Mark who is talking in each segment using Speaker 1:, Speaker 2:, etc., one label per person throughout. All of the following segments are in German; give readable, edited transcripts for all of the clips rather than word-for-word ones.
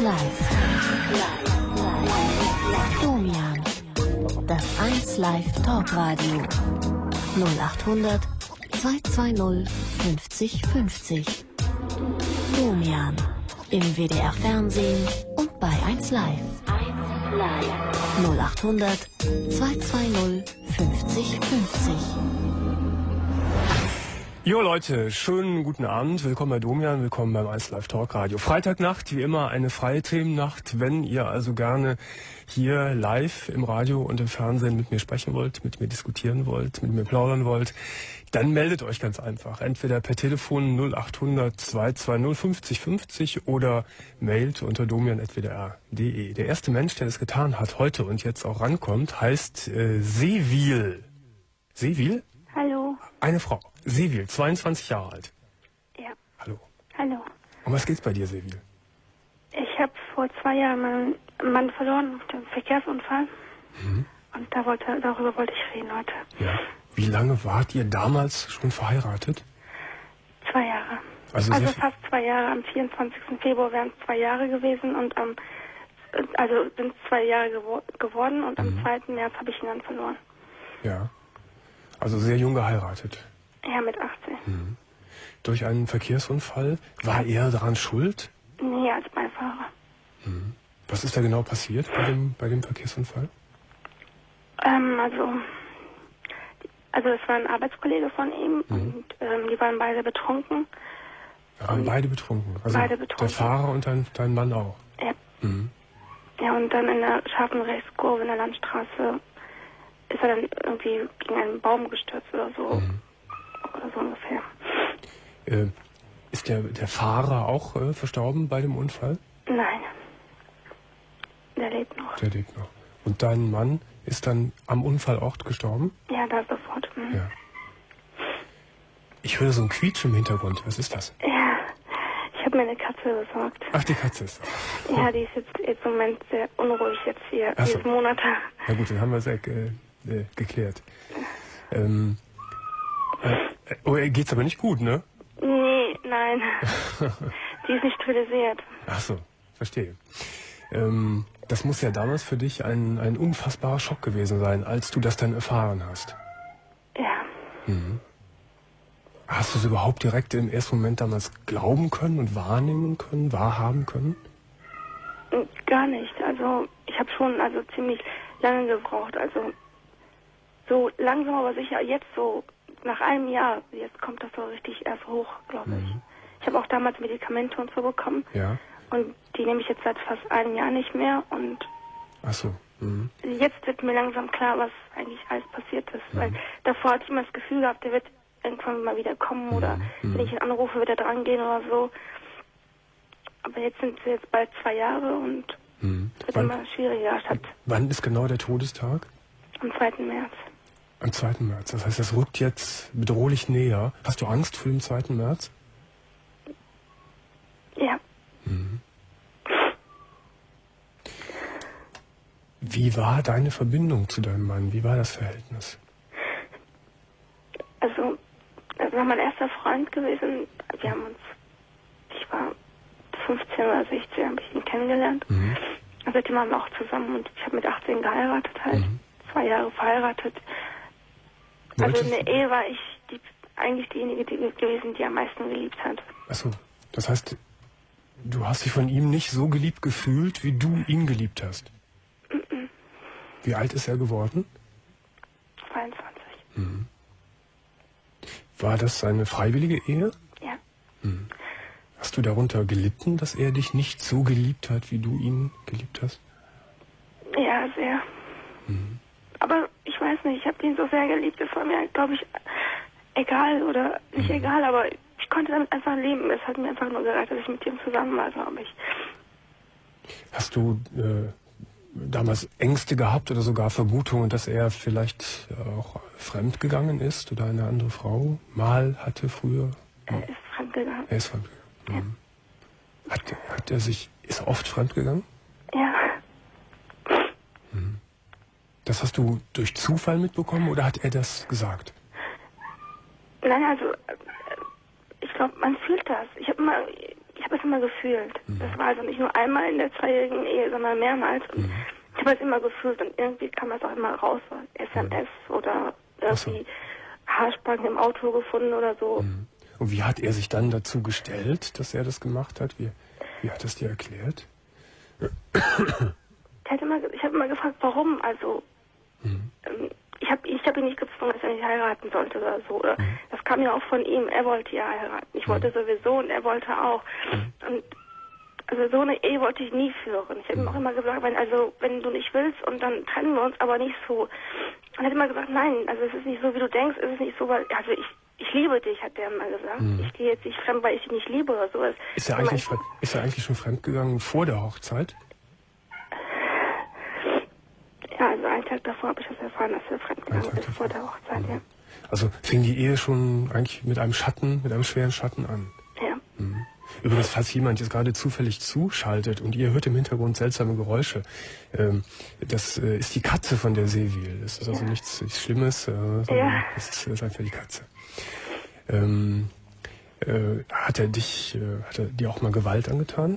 Speaker 1: Live. Domian. Das 1 Live Talkradio. 0800 220 50 50. Domian. Im WDR Fernsehen und bei 1 Live. 0800 220 50 50.
Speaker 2: Jo Leute, schönen guten Abend, willkommen bei Domian, willkommen beim 1 Live Talk Radio. Freitagnacht, wie immer eine freie Themennacht. Wenn ihr also gerne hier live im Radio und im Fernsehen mit mir sprechen wollt, mit mir diskutieren wollt, mit mir plaudern wollt, dann meldet euch ganz einfach. Entweder per Telefon 0800 220 50 50 oder mailt unter domian@wdr.de. Der erste Mensch, der das getan hat heute und jetzt auch rankommt, heißt Sevil. Sevil?
Speaker 3: Hallo.
Speaker 2: Eine Frau. Sevil, 22 Jahre alt.
Speaker 3: Ja.
Speaker 2: Hallo.
Speaker 3: Hallo.
Speaker 2: Um was geht's bei dir, Sevil?
Speaker 3: Ich habe vor 2 Jahren meinen Mann verloren auf dem Verkehrsunfall. Und darüber wollte ich reden heute.
Speaker 2: Ja. Wie lange wart ihr damals schon verheiratet?
Speaker 3: 2 Jahre.
Speaker 2: Also
Speaker 3: fast 2 Jahre. Am 24. Februar wären es 2 Jahre gewesen und sind 2 Jahre geworden und am 2. März habe ich ihn dann verloren.
Speaker 2: Ja. Also sehr jung geheiratet.
Speaker 3: Ja, mit 18.
Speaker 2: Durch einen Verkehrsunfall. War er daran schuld?
Speaker 3: Nee, als Beifahrer.
Speaker 2: Was ist da genau passiert bei dem Verkehrsunfall?
Speaker 3: Also es war ein Arbeitskollege von ihm und die waren beide betrunken.
Speaker 2: Waren beide betrunken? Also
Speaker 3: beide betrunken.
Speaker 2: Der Fahrer und dein Mann auch?
Speaker 3: Ja. Ja, und dann in der scharfen Rechtskurve in der Landstraße ist er dann irgendwie gegen einen Baum gestürzt oder so. Oder so ungefähr.
Speaker 2: Ist der Fahrer auch verstorben bei dem Unfall?
Speaker 3: Nein. Der lebt noch.
Speaker 2: Der lebt noch. Und dein Mann ist dann am Unfallort gestorben?
Speaker 3: Ja, da sofort.
Speaker 2: Ja. Ich höre so ein Quietsch im Hintergrund. Was ist das?
Speaker 3: Ja, ich habe mir eine Katze besorgt.
Speaker 2: Ach, die Katze ist das.
Speaker 3: Ja, die ist jetzt im Moment sehr unruhig jetzt hier,
Speaker 2: Ach so.
Speaker 3: dieses Monate.
Speaker 2: Na gut, dann haben wir es geklärt. Geht's aber nicht gut, ne?
Speaker 3: Nee, nein. Die ist nicht sterilisiert.
Speaker 2: Ach so, verstehe. Das muss ja damals für dich ein unfassbarer Schock gewesen sein, als du das dann erfahren hast.
Speaker 3: Ja.
Speaker 2: Hast du es überhaupt direkt im ersten Moment damals glauben können und wahrnehmen können, wahrhaben können?
Speaker 3: Gar nicht. Also ich habe schon ziemlich lange gebraucht. Also so langsam aber sicher, jetzt so nach einem Jahr, jetzt kommt das so richtig erst hoch, glaube ich. Ich habe auch damals Medikamente und so bekommen.
Speaker 2: Ja.
Speaker 3: Und die nehme ich jetzt seit fast einem Jahr nicht mehr. Und
Speaker 2: ach so.
Speaker 3: jetzt wird mir langsam klar, was eigentlich alles passiert ist. Weil davor hatte ich immer das Gefühl gehabt, der wird irgendwann mal wieder kommen oder wenn ich ihn anrufe, wird er dran gehen oder so. Aber jetzt sind es bald 2 Jahre und es wird immer schwieriger.
Speaker 2: Wann ist genau der Todestag?
Speaker 3: Am 2. März.
Speaker 2: Am 2. März. Das heißt, das rückt jetzt bedrohlich näher. Hast du Angst vor dem 2. März?
Speaker 3: Ja.
Speaker 2: Wie war deine Verbindung zu deinem Mann? Wie war das Verhältnis?
Speaker 3: Also, das war mein erster Freund gewesen. Ich war 15 oder 16, habe ich ihn kennengelernt. Seitdem waren wir auch zusammen und ich habe mit 18 geheiratet halt. 2 Jahre verheiratet. Also in der Ehe war ich eigentlich diejenige gewesen, die am meisten geliebt hat.
Speaker 2: Achso, das heißt, du hast dich von ihm nicht so geliebt gefühlt, wie du ihn geliebt hast? Wie alt ist er geworden?
Speaker 3: 22.
Speaker 2: War das eine freiwillige Ehe?
Speaker 3: Ja.
Speaker 2: Hast du darunter gelitten, dass er dich nicht so geliebt hat, wie du ihn geliebt hast?
Speaker 3: Ja, sehr. Aber ich weiß nicht, ich habe ihn so sehr geliebt, das war mir, glaube ich, egal oder nicht egal, aber ich konnte damit einfach leben. Es hat mir einfach nur gereicht, dass ich mit ihm zusammen war, glaube ich.
Speaker 2: Hast du damals Ängste gehabt oder sogar Vermutungen, dass er vielleicht auch fremdgegangen ist oder eine andere Frau mal hatte früher?
Speaker 3: Er ist fremdgegangen.
Speaker 2: Er ist fremdgegangen. Ja. Ist er oft fremdgegangen?
Speaker 3: Ja.
Speaker 2: Das hast du durch Zufall mitbekommen oder hat er das gesagt?
Speaker 3: Nein, also ich glaube, man fühlt das. Ich habe habe es immer gefühlt. Das war also nicht nur einmal in der 2-jährigen Ehe, sondern mehrmals. Und ich habe es immer gefühlt und irgendwie kam es auch immer raus, SMS oder irgendwie Haarspangen im Auto gefunden oder so.
Speaker 2: Und wie hat er sich dann dazu gestellt, dass er das gemacht hat? Wie hat es dir erklärt?
Speaker 3: Ich habe immer gefragt, warum. Also ich hab ihn nicht gezwungen, dass er nicht heiraten sollte oder so. Oder das kam ja auch von ihm. Er wollte ja heiraten. Ich wollte sowieso und er wollte auch. Und also so eine Ehe wollte ich nie führen. Ich habe ihm auch immer gesagt, wenn du nicht willst und dann trennen wir uns, aber nicht so. Und er hat immer gesagt, nein, also es ist nicht so, wie du denkst, es ist nicht so, weil, also ich liebe dich, hat der immer gesagt. Ich gehe jetzt nicht fremd, weil ich dich nicht liebe oder sowas.
Speaker 2: Ist er eigentlich schon fremdgegangen vor der Hochzeit?
Speaker 3: Ja, also einen Tag davor habe ich das erfahren, dass er fremdgegangen ist, vor der Hochzeit, ja.
Speaker 2: Also fing die Ehe schon eigentlich mit einem schweren Schatten an.
Speaker 3: Ja.
Speaker 2: Übrigens, falls jemand jetzt gerade zufällig zuschaltet und ihr hört im Hintergrund seltsame Geräusche, das ist die Katze von der Sevil. Das ist also nichts Schlimmes, sondern das ist einfach die Katze. Hat er dir auch mal Gewalt angetan?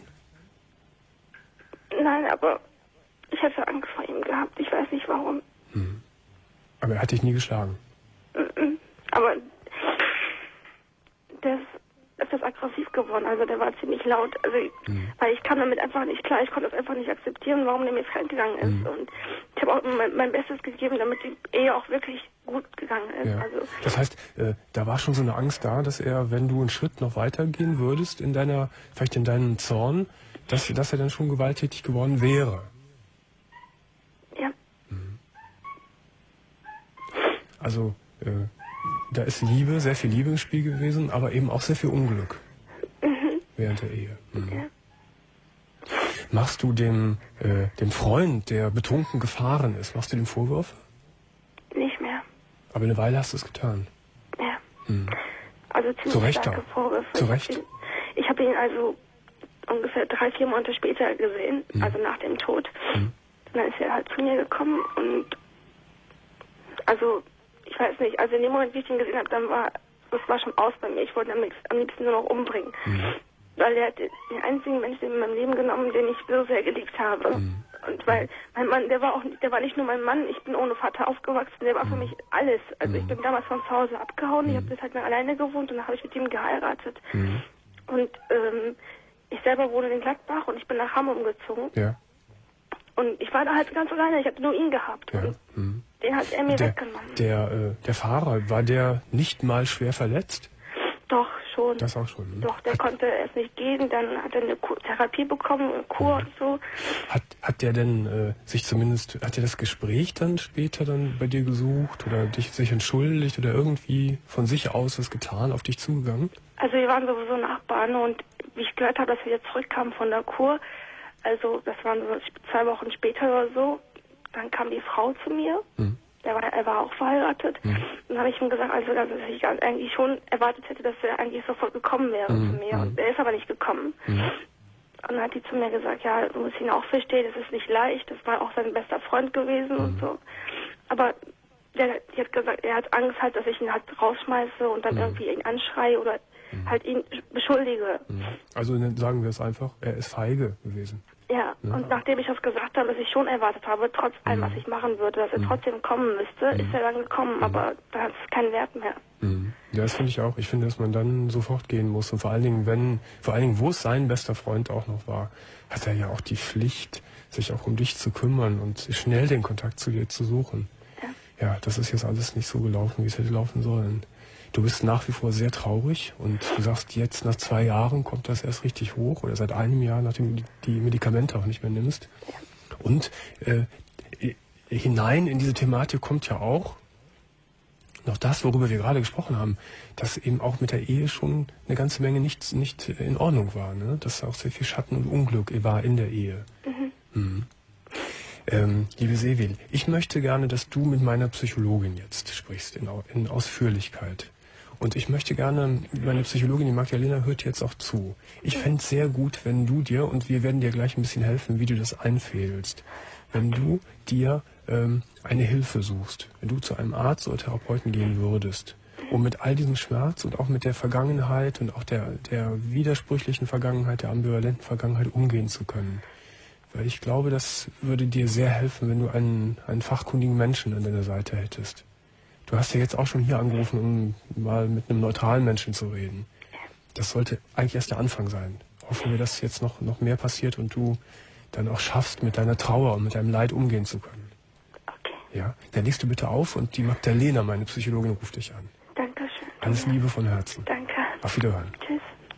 Speaker 3: Nein, aber ich hatte Angst vor ihm gehabt. Ich weiß nicht warum.
Speaker 2: Aber er hat dich nie geschlagen?
Speaker 3: Aber der ist etwas aggressiv geworden. Also der war ziemlich laut. Also weil ich kam damit einfach nicht klar. Ich konnte das einfach nicht akzeptieren, warum der mir fremdgegangen ist. Und ich habe auch mein Bestes gegeben, damit die Ehe auch wirklich gut gegangen ist.
Speaker 2: Ja.
Speaker 3: Also,
Speaker 2: das heißt, da war schon so eine Angst da, dass er, wenn du einen Schritt noch weitergehen würdest vielleicht in deinem Zorn, dass er dann schon gewalttätig geworden wäre.
Speaker 3: ja.
Speaker 2: Also da ist sehr viel Liebe im Spiel gewesen, aber eben auch sehr viel Unglück während der Ehe.
Speaker 3: Ja.
Speaker 2: Machst du dem Freund, der betrunken gefahren ist, machst du dem Vorwürfe?
Speaker 3: Nicht mehr.
Speaker 2: Aber eine Weile hast du es getan.
Speaker 3: Ja. Also
Speaker 2: Zu
Speaker 3: ziemlich
Speaker 2: Recht
Speaker 3: starke
Speaker 2: auch.
Speaker 3: Vorwürfe.
Speaker 2: Zu Recht.
Speaker 3: Ich habe ihn also ungefähr 3-4 Monate später gesehen, also nach dem Tod. Und dann ist er halt zu mir gekommen und also ich weiß nicht, also in dem Moment, wie ich ihn gesehen habe, das war schon aus bei mir. Ich wollte ihn am liebsten nur noch umbringen. Weil er hat den einzigen Menschen in meinem Leben genommen, den ich so sehr geliebt habe. Und weil mein Mann, der war nicht nur mein Mann, ich bin ohne Vater aufgewachsen, der war für mich alles. Also ich bin damals von zu Hause abgehauen, ich habe das halt mal alleine gewohnt und dann habe ich mit ihm geheiratet. Und ich selber wohne in Gladbach und ich bin nach Hamm umgezogen.
Speaker 2: Ja.
Speaker 3: Und ich war da halt ganz alleine, ich hatte nur ihn gehabt.
Speaker 2: Ja.
Speaker 3: Und den hat er mir weggenommen.
Speaker 2: Der Fahrer, war der nicht mal schwer verletzt?
Speaker 3: Doch, schon.
Speaker 2: Das auch schon.
Speaker 3: Doch, der konnte erst nicht gehen, dann hat er eine Therapie bekommen, eine Kur und so.
Speaker 2: Hat der denn hat er das Gespräch dann später dann bei dir gesucht oder sich entschuldigt oder irgendwie von sich aus was getan, auf dich zugegangen?
Speaker 3: Also wir waren sowieso Nachbarn und wie ich gehört habe, dass wir jetzt zurückkamen von der Kur, also das waren so 2 Wochen später oder so, dann kam die Frau zu mir. Er war auch verheiratet. Und dann habe ich ihm gesagt, also dass ich eigentlich schon erwartet hätte, dass er eigentlich sofort gekommen wäre zu mir. Und er ist aber nicht gekommen. Und dann hat die zu mir gesagt, ja, du musst ihn auch verstehen, das ist nicht leicht. Das war auch sein bester Freund gewesen und so. Aber die hat gesagt, er hat Angst halt, dass ich ihn halt rausschmeiße und dann irgendwie ihn anschreie oder halt ihn beschuldige.
Speaker 2: Also sagen wir es einfach, er ist feige gewesen.
Speaker 3: Ja, und nachdem ich das gesagt habe, dass ich schon erwartet habe, trotz allem, was ich machen würde, dass er trotzdem kommen müsste, ist er dann gekommen, aber da hat es keinen Wert mehr.
Speaker 2: Ja, das finde ich auch. Ich finde, dass man dann sofort gehen muss. Und vor allen Dingen, wo es sein bester Freund auch noch war, hat er ja auch die Pflicht, sich auch um dich zu kümmern und schnell den Kontakt zu dir zu suchen. Ja, das ist jetzt alles nicht so gelaufen, wie es hätte laufen sollen. Du bist nach wie vor sehr traurig und du sagst, jetzt nach 2 Jahren kommt das erst richtig hoch oder seit einem Jahr, nachdem du die Medikamente auch nicht mehr nimmst. Und hinein in diese Thematik kommt ja auch noch das, worüber wir gerade gesprochen haben, dass eben auch mit der Ehe schon eine ganze Menge nicht in Ordnung war, ne? Dass auch sehr viel Schatten und Unglück war in der Ehe. Liebe Sevil, ich möchte gerne, dass du mit meiner Psychologin jetzt sprichst, in Ausführlichkeit. Und ich möchte gerne, meine Psychologin, die Magdalena, hört jetzt auch zu. Ich fände es sehr gut, wenn du dir, und wir werden dir gleich ein bisschen helfen, wie du das einfädelst, wenn du dir eine Hilfe suchst, wenn du zu einem Arzt oder Therapeuten gehen würdest um mit all diesem Schmerz und auch mit der Vergangenheit und auch der widersprüchlichen Vergangenheit, der ambivalenten Vergangenheit umgehen zu können. Weil ich glaube, das würde dir sehr helfen, wenn du einen fachkundigen Menschen an deiner Seite hättest. Du hast ja jetzt auch schon hier angerufen, um mal mit einem neutralen Menschen zu reden. Das sollte eigentlich erst der Anfang sein. Hoffen wir, dass jetzt noch mehr passiert und du dann auch schaffst, mit deiner Trauer und mit deinem Leid umgehen zu können.
Speaker 3: Okay.
Speaker 2: Ja, dann legst du bitte auf und die Magdalena, meine Psychologin, ruft dich an.
Speaker 3: Dankeschön.
Speaker 2: Alles Liebe von Herzen.
Speaker 3: Danke.
Speaker 2: Auf Wiederhören.
Speaker 3: Tschüss.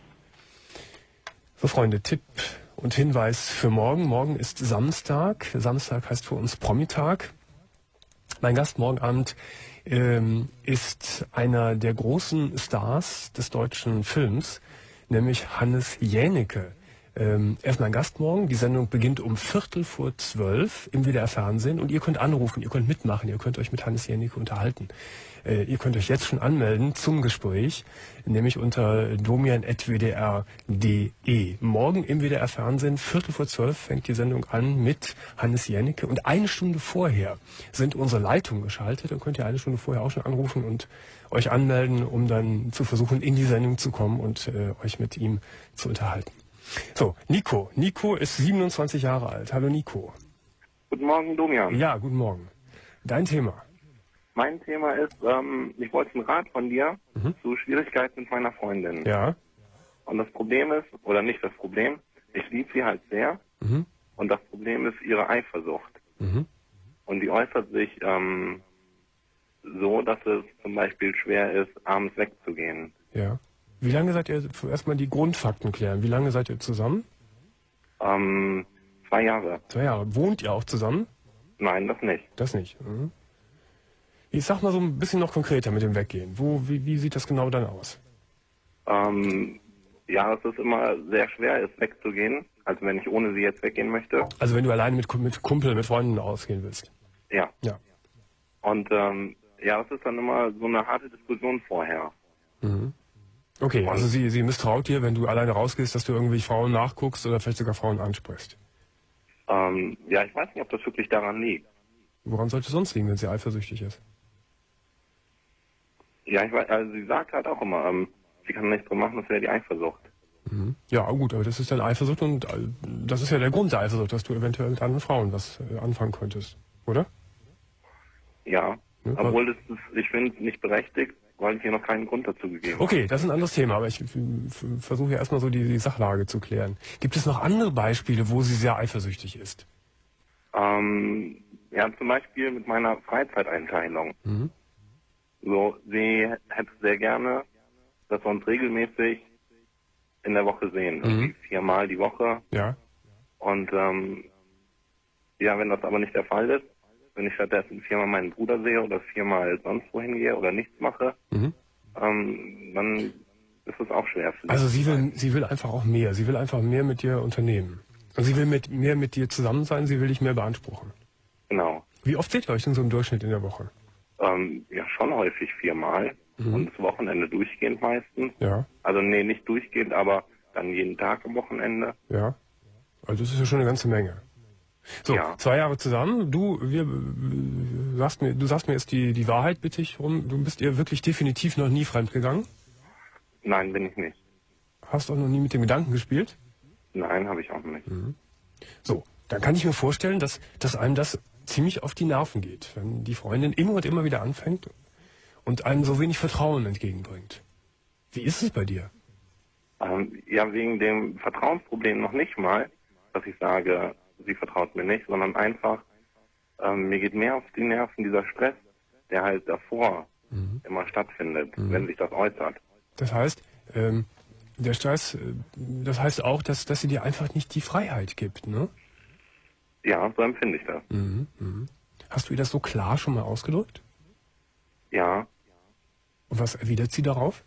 Speaker 2: So, Freunde, Tipp und Hinweis für morgen. Morgen ist Samstag. Samstag heißt für uns Promitag. Mein Gast morgen Abend ist einer der großen Stars des deutschen Films, nämlich Hannes Jänicke. Er ist mein Gast morgen. Die Sendung beginnt um 11:45 im WDR Fernsehen und ihr könnt anrufen, ihr könnt mitmachen, ihr könnt euch mit Hannes Jänicke unterhalten. Ihr könnt euch jetzt schon anmelden zum Gespräch, nämlich unter domian@wdr.de. Morgen im WDR Fernsehen, 11:45 fängt die Sendung an mit Hannes Jänicke und 1 Stunde vorher sind unsere Leitungen geschaltet. Dann könnt ihr 1 Stunde vorher auch schon anrufen und euch anmelden, um dann zu versuchen, in die Sendung zu kommen und euch mit ihm zu unterhalten. So, Nico. Nico ist 27 Jahre alt. Hallo Nico.
Speaker 4: Guten Morgen, Domian.
Speaker 2: Ja, guten Morgen. Dein Thema?
Speaker 4: Mein Thema ist, ich wollte einen Rat von dir zu Schwierigkeiten mit meiner Freundin.
Speaker 2: Ja.
Speaker 4: Und das Problem ist, oder nicht das Problem, ich liebe sie halt sehr. Und das Problem ist ihre Eifersucht. Und die äußert sich so, dass es zum Beispiel schwer ist, abends wegzugehen.
Speaker 2: Ja. Wie lange seid ihr, erstmal die Grundfakten klären, wie lange seid ihr zusammen?
Speaker 4: 2 Jahre.
Speaker 2: 2 Jahre. Wohnt ihr auch zusammen?
Speaker 4: Nein, das nicht.
Speaker 2: Das nicht. Ich sag mal so ein bisschen noch konkreter mit dem Weggehen. Wie sieht das genau dann aus?
Speaker 4: Ja, es ist immer sehr schwer, ist wegzugehen. Also wenn ich ohne sie jetzt weggehen möchte.
Speaker 2: Also wenn du alleine mit Kumpel, mit Freunden ausgehen willst?
Speaker 4: Ja.
Speaker 2: Ja.
Speaker 4: Und ja, das ist dann immer so eine harte Diskussion vorher.
Speaker 2: Okay, also sie misstraut dir, wenn du alleine rausgehst, dass du irgendwie Frauen nachguckst oder vielleicht sogar Frauen ansprichst?
Speaker 4: Ja, ich weiß nicht, ob das wirklich daran liegt.
Speaker 2: Woran sollte es sonst liegen, wenn sie eifersüchtig ist?
Speaker 4: Ja, ich weiß, also sie sagt halt auch immer, sie kann nichts drum machen, das wäre die Eifersucht.
Speaker 2: Ja, gut, aber das ist dann Eifersucht und das ist ja der Grund der Eifersucht, dass du eventuell mit anderen Frauen was anfangen könntest, oder?
Speaker 4: Ja, obwohl ich finde es nicht berechtigt, weil ich hier noch keinen Grund dazu gegeben habe.
Speaker 2: Okay, das ist ein anderes Thema, aber ich versuche ja erstmal so die Sachlage zu klären. Gibt es noch andere Beispiele, wo sie sehr eifersüchtig ist?
Speaker 4: Ja, zum Beispiel mit meiner Freizeiteinteilung. So, sie hätte sehr gerne, dass wir uns regelmäßig in der Woche sehen. Irgendwie 4-mal die Woche.
Speaker 2: Ja.
Speaker 4: Und ja, wenn das aber nicht der Fall ist, wenn ich stattdessen 4-mal meinen Bruder sehe oder 4-mal sonst wohin gehe oder nichts mache, dann ist es auch schwer für sie.
Speaker 2: Also sie will einfach auch mehr. Sie will einfach mehr mit dir unternehmen. Und sie will mehr mit dir zusammen sein, sie will dich mehr beanspruchen.
Speaker 4: Genau.
Speaker 2: Wie oft seht ihr euch denn so im Durchschnitt in der Woche?
Speaker 4: Ja, schon häufig 4-mal. Und das Wochenende durchgehend meistens.
Speaker 2: Ja.
Speaker 4: Also nee, nicht durchgehend, aber dann jeden Tag am Wochenende.
Speaker 2: Ja. Also das ist ja schon eine ganze Menge. So,
Speaker 4: Ja.
Speaker 2: 2 Jahre zusammen. Du sagst mir jetzt die Wahrheit, bitte ich rum. Du bist ihr wirklich definitiv noch nie fremdgegangen?
Speaker 4: Nein, bin ich nicht.
Speaker 2: Hast auch noch nie mit dem Gedanken gespielt?
Speaker 4: Nein, habe ich auch nicht.
Speaker 2: So, dann kann ich mir vorstellen, dass einem das ziemlich auf die Nerven geht, wenn die Freundin immer und immer wieder anfängt und einem so wenig Vertrauen entgegenbringt. Wie ist es bei dir?
Speaker 4: Ja, wegen dem Vertrauensproblem noch nicht mal, dass ich sage, sie vertraut mir nicht, sondern einfach, mir geht mehr auf die Nerven dieser Stress, der halt davor immer stattfindet, wenn sich das äußert.
Speaker 2: Das heißt, der Stress, das heißt auch, dass sie dir einfach nicht die Freiheit gibt, ne?
Speaker 4: Ja, so empfinde ich das.
Speaker 2: Hast du ihr das so klar schon mal ausgedrückt?
Speaker 4: Ja.
Speaker 2: Und was erwidert sie darauf?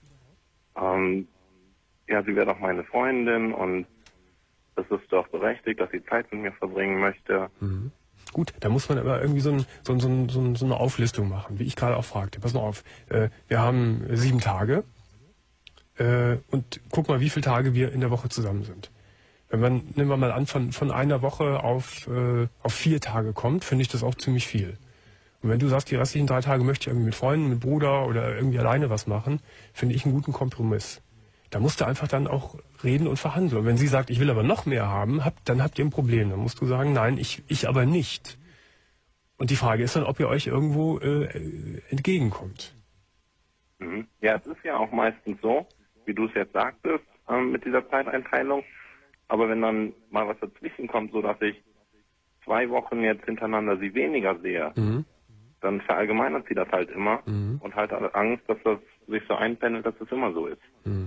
Speaker 4: Ja, sie wäre doch meine Freundin und es ist doch berechtigt, dass sie Zeit mit mir verbringen möchte.
Speaker 2: Gut, da muss man aber irgendwie so eine Auflistung machen, wie ich gerade auch fragte. Pass mal auf, wir haben 7 Tage und guck mal, wie viele Tage wir in der Woche zusammen sind. Nehmen wir mal an, von einer Woche auf 4 Tage kommt, finde ich das auch ziemlich viel. Und wenn du sagst, die restlichen 3 Tage möchte ich irgendwie mit Freunden, mit Bruder oder irgendwie alleine was machen, finde ich einen guten Kompromiss. Da musst du einfach dann auch reden und verhandeln. Und wenn sie sagt, ich will aber noch mehr haben, dann habt ihr ein Problem. Dann musst du sagen, nein, ich aber nicht. Und die Frage ist dann, ob ihr euch irgendwo entgegenkommt.
Speaker 4: Ja, es ist ja auch meistens so, wie du es jetzt sagtest, mit dieser Zeiteinteilung. Aber wenn dann mal was dazwischen kommt, so dass ich 2 Wochen jetzt hintereinander sie weniger sehe, dann verallgemeinert sie das halt immer und halt Angst, dass das sich so einpendelt, dass es immer so ist.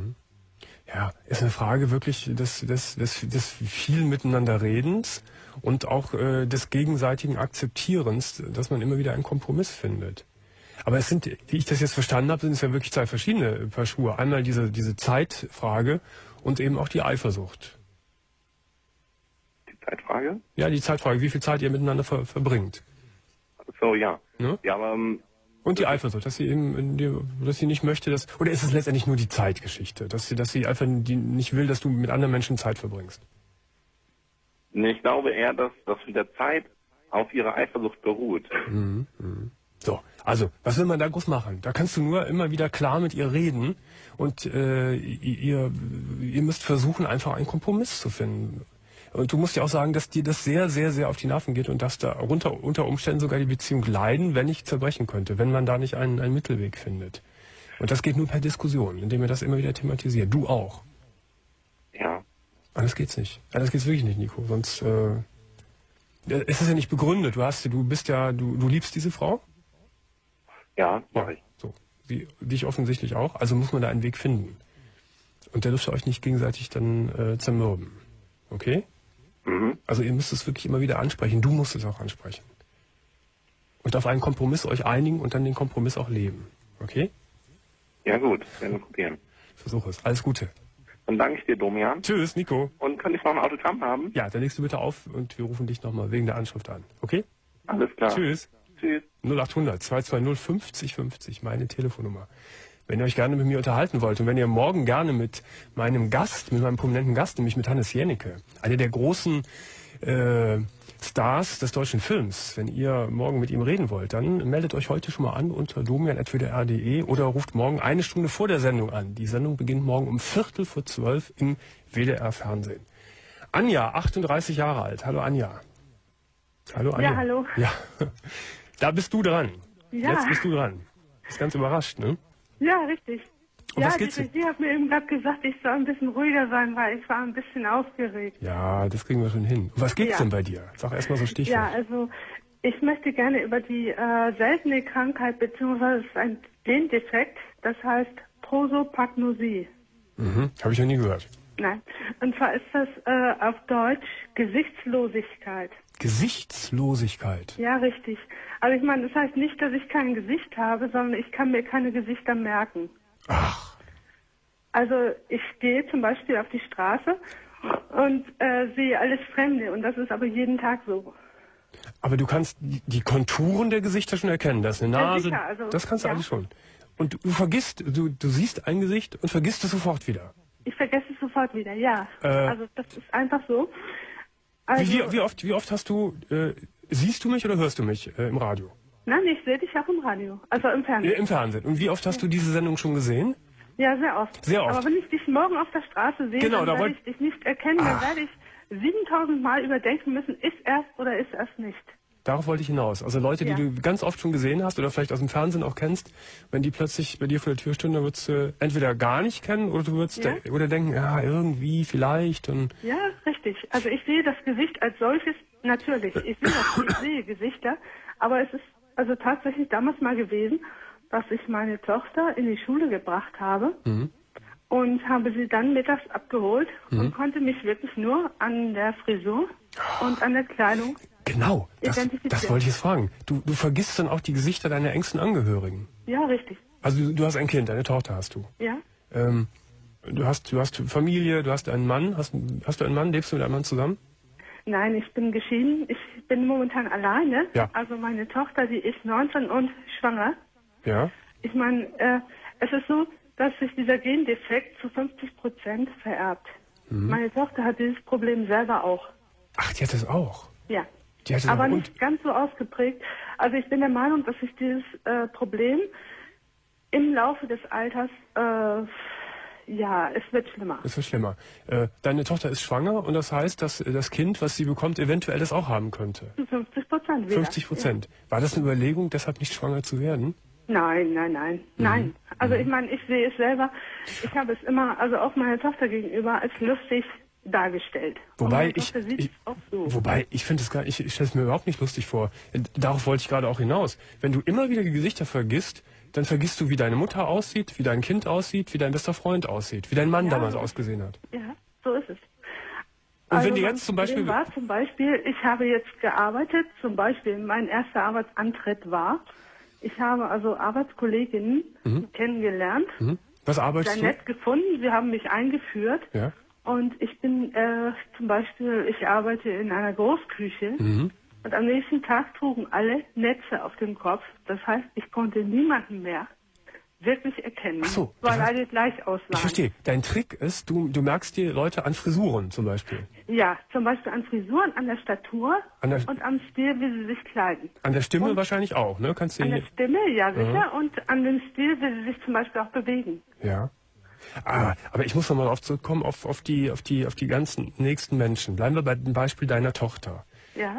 Speaker 2: Ja, ist eine Frage wirklich des viel miteinander Redens und auch des gegenseitigen Akzeptierens, dass man immer wieder einen Kompromiss findet. Aber es sind, wie ich das jetzt verstanden habe, sind es ja wirklich 2 verschiedene Paar Schuhe. Einmal diese Zeitfrage und eben auch die Eifersucht.
Speaker 4: Die Zeitfrage?
Speaker 2: Ja, die Zeitfrage, wie viel Zeit ihr miteinander verbringt.
Speaker 4: So, ja.
Speaker 2: Ne?
Speaker 4: Ja, aber...
Speaker 2: Und die Eifersucht, dass sie eben, dass sie nicht möchte, oder ist es letztendlich nur die Zeitgeschichte, dass sie einfach nicht will, dass du mit anderen Menschen Zeit verbringst?
Speaker 4: Nee, ich glaube eher, dass das mit der Zeit auf ihre Eifersucht beruht.
Speaker 2: So, also, was will man da groß machen? Da kannst du nur immer wieder klar mit ihr reden und ihr müsst versuchen, einfach einen Kompromiss zu finden. Und du musst ja auch sagen, dass dir das sehr, sehr, sehr auf die Nerven geht und dass da unter Umständen sogar die Beziehung leiden, wenn nicht zerbrechen könnte, wenn man da nicht einen Mittelweg findet. Und das geht nur per Diskussion, indem ihr das immer wieder thematisiert. Du auch.
Speaker 4: Ja.
Speaker 2: Anders geht's nicht. Anders geht's wirklich nicht, Nico. Sonst ist es ja nicht begründet. Du liebst diese Frau?
Speaker 4: Ja, mach ich.
Speaker 2: So. Dich offensichtlich auch. Also muss man da einen Weg finden. Und der dürft ihr euch nicht gegenseitig dann zermürben. Okay? Also ihr müsst es wirklich immer wieder ansprechen. Du musst es auch ansprechen. Und auf einen Kompromiss euch einigen und dann den Kompromiss auch leben. Okay?
Speaker 4: Ja gut, werden wir probieren.
Speaker 2: Versuch es. Alles Gute.
Speaker 4: Dann danke ich dir, Domian.
Speaker 2: Tschüss, Nico.
Speaker 4: Und könnte ich noch ein Autogramm haben?
Speaker 2: Ja, dann legst du bitte auf und wir rufen dich nochmal wegen der Anschrift an. Okay?
Speaker 4: Alles klar.
Speaker 2: Tschüss.
Speaker 4: Tschüss.
Speaker 2: 0800 220 50 50, meine Telefonnummer. Wenn ihr euch gerne mit mir unterhalten wollt und wenn ihr morgen gerne mit meinem prominenten Gast, nämlich mit Hannes Jennecke, einer der großen Stars des deutschen Films, wenn ihr morgen mit ihm reden wollt, dann meldet euch heute schon mal an unter domian@wdr.de oder ruft morgen 1 Stunde vor der Sendung an. Die Sendung beginnt morgen um 11:45 im WDR Fernsehen. Anja, 38 Jahre alt. Hallo Anja. Hallo Anja.
Speaker 3: Ja, hallo.
Speaker 2: Ja, da bist du dran.
Speaker 3: Ja.
Speaker 2: Jetzt bist du dran. Bist ganz überrascht, ne?
Speaker 3: Ja, richtig.
Speaker 2: Um was geht's denn?
Speaker 3: Die hat mir eben gerade gesagt, ich soll ein bisschen ruhiger sein, weil ich war ein bisschen aufgeregt.
Speaker 2: Ja, das kriegen wir schon hin. Um was geht's denn bei dir? Sag erst mal so Stichwort.
Speaker 3: Ja, also ich möchte gerne über die seltene Krankheit, beziehungsweise es ist ein Gendefekt, das heißt Prosopagnosie.
Speaker 2: Habe ich noch nie gehört.
Speaker 3: Nein. Und zwar ist das auf Deutsch Gesichtslosigkeit.
Speaker 2: Gesichtslosigkeit?
Speaker 3: Ja, richtig. Also ich meine, das heißt nicht, dass ich kein Gesicht habe, sondern ich kann mir keine Gesichter merken.
Speaker 2: Ach.
Speaker 3: Also ich gehe zum Beispiel auf die Straße und sehe alles Fremde und das ist aber jeden Tag so.
Speaker 2: Aber du kannst die Konturen der Gesichter schon erkennen. Das ist eine Nase,
Speaker 3: sicher, also,
Speaker 2: das kannst du
Speaker 3: ja.
Speaker 2: alles schon. Und du vergisst, du siehst ein Gesicht und vergisst es sofort wieder.
Speaker 3: Ich vergesse es sofort wieder, ja. Also das ist einfach so. Also,
Speaker 2: Wie oft hast du, siehst du mich oder hörst du mich im Radio?
Speaker 3: Nein, ich sehe dich auch im Radio, also im Fernsehen.
Speaker 2: Im Fernsehen. Und wie oft hast du diese Sendung schon gesehen?
Speaker 3: Ja, sehr oft.
Speaker 2: Sehr oft.
Speaker 3: Aber wenn ich dich morgen auf der Straße sehe,
Speaker 2: Genau,
Speaker 3: dann werde ich dich nicht erkennen, dann werde ich 7000 Mal überdenken müssen, ist er oder ist er es nicht.
Speaker 2: Darauf wollte ich hinaus. Also Leute, die du ganz oft schon gesehen hast oder vielleicht aus dem Fernsehen auch kennst, wenn die plötzlich bei dir vor der Tür stehen, dann würdest du entweder gar nicht kennen oder du würdest oder denken, ja, irgendwie, vielleicht. Und
Speaker 3: ja, richtig. Also ich sehe das Gesicht als solches, natürlich. Ich sehe Gesichter, aber es ist also tatsächlich damals mal gewesen, dass ich meine Tochter in die Schule gebracht habe und habe sie dann mittags abgeholt und konnte mich wirklich nur an der Frisur und an der Kleidung
Speaker 2: genau, das wollte ich jetzt fragen. Du vergisst dann auch die Gesichter deiner engsten Angehörigen.
Speaker 3: Ja, richtig.
Speaker 2: Also du hast ein Kind, eine Tochter hast du.
Speaker 3: Ja.
Speaker 2: Du hast Familie, du hast einen Mann. Hast du einen Mann? Lebst du mit einem Mann zusammen?
Speaker 3: Nein, ich bin geschieden. Ich bin momentan alleine.
Speaker 2: Ja.
Speaker 3: Also meine Tochter, die ist 19 und schwanger.
Speaker 2: Ja.
Speaker 3: Ich meine, es ist so, dass sich dieser Gendefekt zu 50% vererbt. Meine Tochter hat dieses Problem selber auch.
Speaker 2: Ach, die hat das auch?
Speaker 3: Ja.
Speaker 2: Die hat das
Speaker 3: Aber
Speaker 2: auch.
Speaker 3: nicht ganz so ausgeprägt. Also ich bin der Meinung, dass sich dieses Problem im Laufe des Alters, es wird schlimmer.
Speaker 2: Es wird schlimmer. Deine Tochter ist schwanger und das heißt, dass das Kind, was sie bekommt, eventuell das auch haben könnte.
Speaker 3: 50%.
Speaker 2: 50%. Ja. War das eine Überlegung, deshalb nicht schwanger zu werden?
Speaker 3: Nein. Also ich meine, ich sehe es selber. Ich habe es immer, also auch meiner Tochter gegenüber, als lustig dargestellt.
Speaker 2: Wobei ich finde es gar nicht, ich stelle es mir überhaupt nicht lustig vor. Darauf wollte ich gerade auch hinaus. Wenn du immer wieder die Gesichter vergisst, dann vergisst du, wie deine Mutter aussieht, wie dein Kind aussieht, wie dein bester Freund aussieht, wie dein Mann damals ausgesehen hat.
Speaker 3: Ja, so ist es.
Speaker 2: Und also wenn du jetzt zum Beispiel...
Speaker 3: Ich habe jetzt gearbeitet, zum Beispiel mein erster Arbeitsantritt war, ich habe also Arbeitskolleginnen kennengelernt.
Speaker 2: Was arbeitest du?
Speaker 3: Sehr nett gefunden, sie haben mich eingeführt.
Speaker 2: Ja.
Speaker 3: Und ich bin zum Beispiel, ich arbeite in einer Großküche und am nächsten Tag trugen alle Netze auf dem Kopf. Das heißt, ich konnte niemanden mehr wirklich erkennen.
Speaker 2: Ach so,
Speaker 3: weil alle gleich aussahen.
Speaker 2: Ich verstehe. Dein Trick ist, du merkst dir Leute an Frisuren zum Beispiel.
Speaker 3: Ja, zum Beispiel an Frisuren, an der Statur und am Stil, wie sie sich kleiden.
Speaker 2: An der Stimme wahrscheinlich auch, ne? Kannst du
Speaker 3: an der Stimme, ja sicher, und an dem Stil, wie sie sich zum Beispiel auch bewegen.
Speaker 2: Ja. Aber ich muss noch mal darauf zurückkommen, auf die ganzen nächsten Menschen. Bleiben wir bei dem Beispiel deiner Tochter.
Speaker 3: Ja.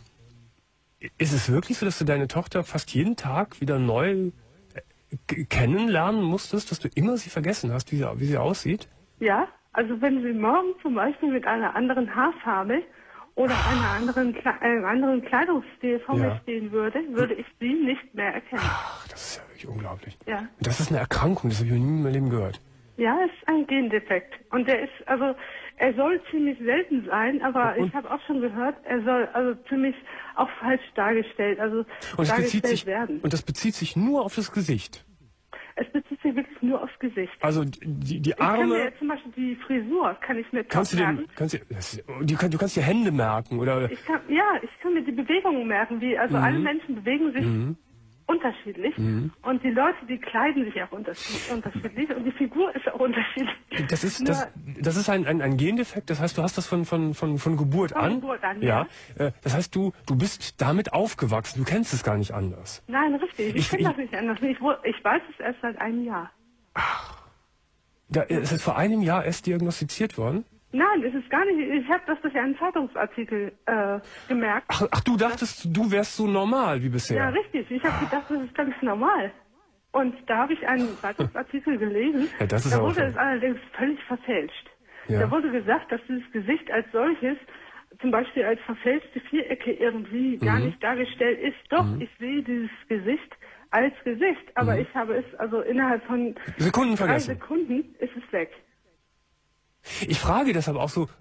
Speaker 2: Ist es wirklich so, dass du deine Tochter fast jeden Tag wieder neu kennenlernen musstest, dass du immer sie vergessen hast, wie sie aussieht?
Speaker 3: Ja, also wenn sie morgen zum Beispiel mit einer anderen Haarfarbe oder einem anderen Kleidungsstil vor mir stehen würde ich sie nicht mehr erkennen.
Speaker 2: Ach, das ist ja wirklich unglaublich.
Speaker 3: Ja.
Speaker 2: Das ist eine Erkrankung, das habe ich noch nie in meinem Leben gehört.
Speaker 3: Ja, es ist ein Gendefekt. Und er soll ziemlich selten sein, aber ich habe auch schon gehört, er soll also ziemlich auch falsch dargestellt, werden.
Speaker 2: Und das bezieht sich nur auf das Gesicht?
Speaker 3: Es bezieht sich wirklich nur aufs Gesicht.
Speaker 2: Also die Arme...
Speaker 3: Ich kann mir zum Beispiel die Frisur, kann ich mir merken.
Speaker 2: Du kannst dir Hände merken, oder?
Speaker 3: Ich kann mir die Bewegungen merken, alle Menschen bewegen sich unterschiedlich und die Leute, die kleiden sich auch unterschiedlich und die Figur ist auch unterschiedlich.
Speaker 2: Das ist ein Gendefekt, das heißt, du hast das von Geburt an?
Speaker 3: Von Geburt an,
Speaker 2: ja. Das heißt, du bist damit aufgewachsen, du kennst es gar nicht anders.
Speaker 3: Nein, richtig, ich kenne das nicht anders. Ich weiß es erst seit einem Jahr.
Speaker 2: Ach, ist es vor einem Jahr erst diagnostiziert worden?
Speaker 3: Nein, es ist gar nicht. Ich habe das durch einen Zeitungsartikel gemerkt.
Speaker 2: Ach, du dachtest, du wärst so normal wie bisher?
Speaker 3: Ja, richtig. Ich habe gedacht, das ist ganz normal. Und da habe ich einen Zeitungsartikel gelesen.
Speaker 2: Ja, da wurde
Speaker 3: es allerdings völlig verfälscht.
Speaker 2: Ja.
Speaker 3: Da wurde gesagt, dass dieses Gesicht als solches, zum Beispiel als verfälschte Vierecke irgendwie gar nicht dargestellt ist. Doch, ich sehe dieses Gesicht als Gesicht. Aber ich habe es also innerhalb von
Speaker 2: Sekunden vergessen.
Speaker 3: 3 Sekunden ist es weg.
Speaker 2: Ich frage deshalb auch so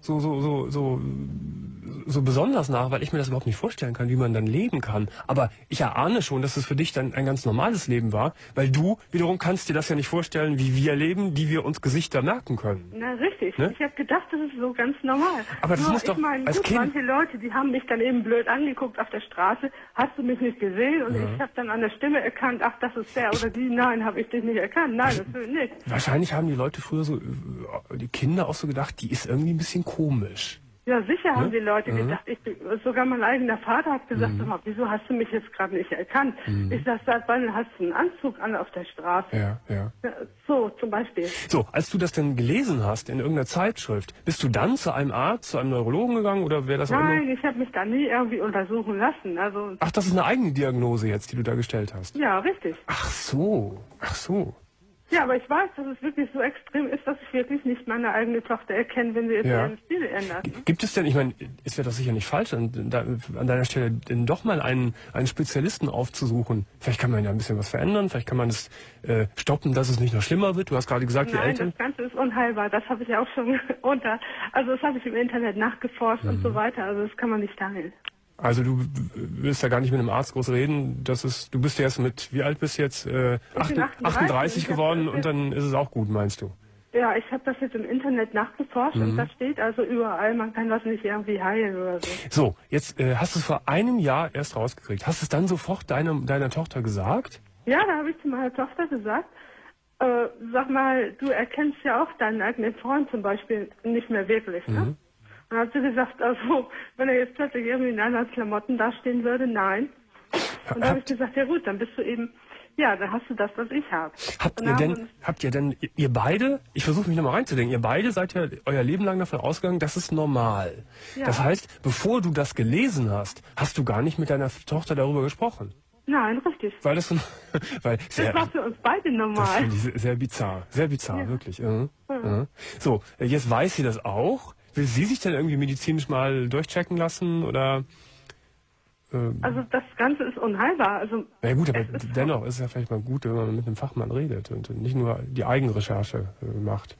Speaker 2: besonders nach, weil ich mir das überhaupt nicht vorstellen kann, wie man dann leben kann. Aber ich erahne schon, dass es für dich dann ein ganz normales Leben war, weil du wiederum kannst dir das ja nicht vorstellen, wie wir leben, die wir uns Gesichter merken können.
Speaker 3: Na, richtig.
Speaker 2: Ne?
Speaker 3: Ich habe gedacht, das ist so ganz normal.
Speaker 2: Aber das muss doch als Kind...
Speaker 3: manche Leute, die haben mich dann eben blöd angeguckt auf der Straße. Hast du mich nicht gesehen? Und ich habe dann an der Stimme erkannt, ach, das ist der oder die. Nein, habe ich dich nicht erkannt. Nein, das will ich nicht.
Speaker 2: Wahrscheinlich haben die Leute früher die Kinder auch so gedacht, die ist irgendwie ein bisschen komisch.
Speaker 3: Ja, sicher haben die Leute gedacht. Sogar mein eigener Vater hat gesagt, sag mal, wieso hast du mich jetzt gerade nicht erkannt? Ich sag, seit wann hast du einen Anzug an auf der Straße?
Speaker 2: Ja.
Speaker 3: So, zum Beispiel.
Speaker 2: So, als du das denn gelesen hast in irgendeiner Zeitschrift, bist du dann zu einem Arzt, zu einem Neurologen gegangen oder wäre das auch immer?
Speaker 3: Nein, ich habe mich da nie irgendwie untersuchen lassen.
Speaker 2: Ach, das ist eine eigene Diagnose jetzt, die du da gestellt hast?
Speaker 3: Ja, richtig.
Speaker 2: Ach so.
Speaker 3: Ja, aber ich weiß, dass es wirklich so extrem ist, dass ich wirklich nicht meine eigene Tochter erkenne, wenn sie jetzt ihren Stil ändert.
Speaker 2: Gibt es denn, ich meine, ist ja das sicher nicht falsch, an deiner Stelle denn doch mal einen Spezialisten aufzusuchen? Vielleicht kann man ja ein bisschen was verändern, vielleicht kann man es stoppen, dass es nicht noch schlimmer wird. Du hast gerade gesagt, die Eltern...
Speaker 3: Nein, das Ganze ist unheilbar, das habe ich auch schon also das habe ich im Internet nachgeforscht und so weiter, also das kann man nicht teilen.
Speaker 2: Also du willst ja gar nicht mit einem Arzt groß reden, du bist ja jetzt wie alt bist du jetzt? 38 geworden und dann ist es auch gut, meinst du?
Speaker 3: Ja, ich habe das jetzt im Internet nachgeforscht und da steht also überall, man kann das nicht irgendwie heilen oder so.
Speaker 2: So, jetzt hast du es vor einem Jahr erst rausgekriegt. Hast du es dann sofort deiner Tochter gesagt?
Speaker 3: Ja, da habe ich zu meiner Tochter gesagt, sag mal, du erkennst ja auch deinen eigenen Freund zum Beispiel nicht mehr wirklich, ne? Und dann hat sie gesagt, also, wenn er jetzt plötzlich irgendwie in anderen Klamotten dastehen würde, nein.
Speaker 5: Und da habe ich gesagt, ja gut, dann bist du eben, ja, dann hast du das, was ich habe.
Speaker 2: Habt ihr denn, ihr beide, ich versuche mich nochmal reinzudenken, ihr beide seid ja euer Leben lang davon ausgegangen, das ist normal. Ja. Das heißt, bevor du das gelesen hast, hast du gar nicht mit deiner Tochter darüber gesprochen.
Speaker 5: Nein, richtig.
Speaker 2: Weil das
Speaker 5: war für uns beide normal.
Speaker 2: Das finde ich sehr bizarr, ja. Wirklich. So, jetzt weiß sie das auch. Will sie sich denn irgendwie medizinisch mal durchchecken lassen oder?
Speaker 5: Also das Ganze ist unheilbar. Also
Speaker 2: ja gut, aber dennoch ist es ja vielleicht mal gut, wenn man mit einem Fachmann redet und nicht nur die Eigenrecherche macht.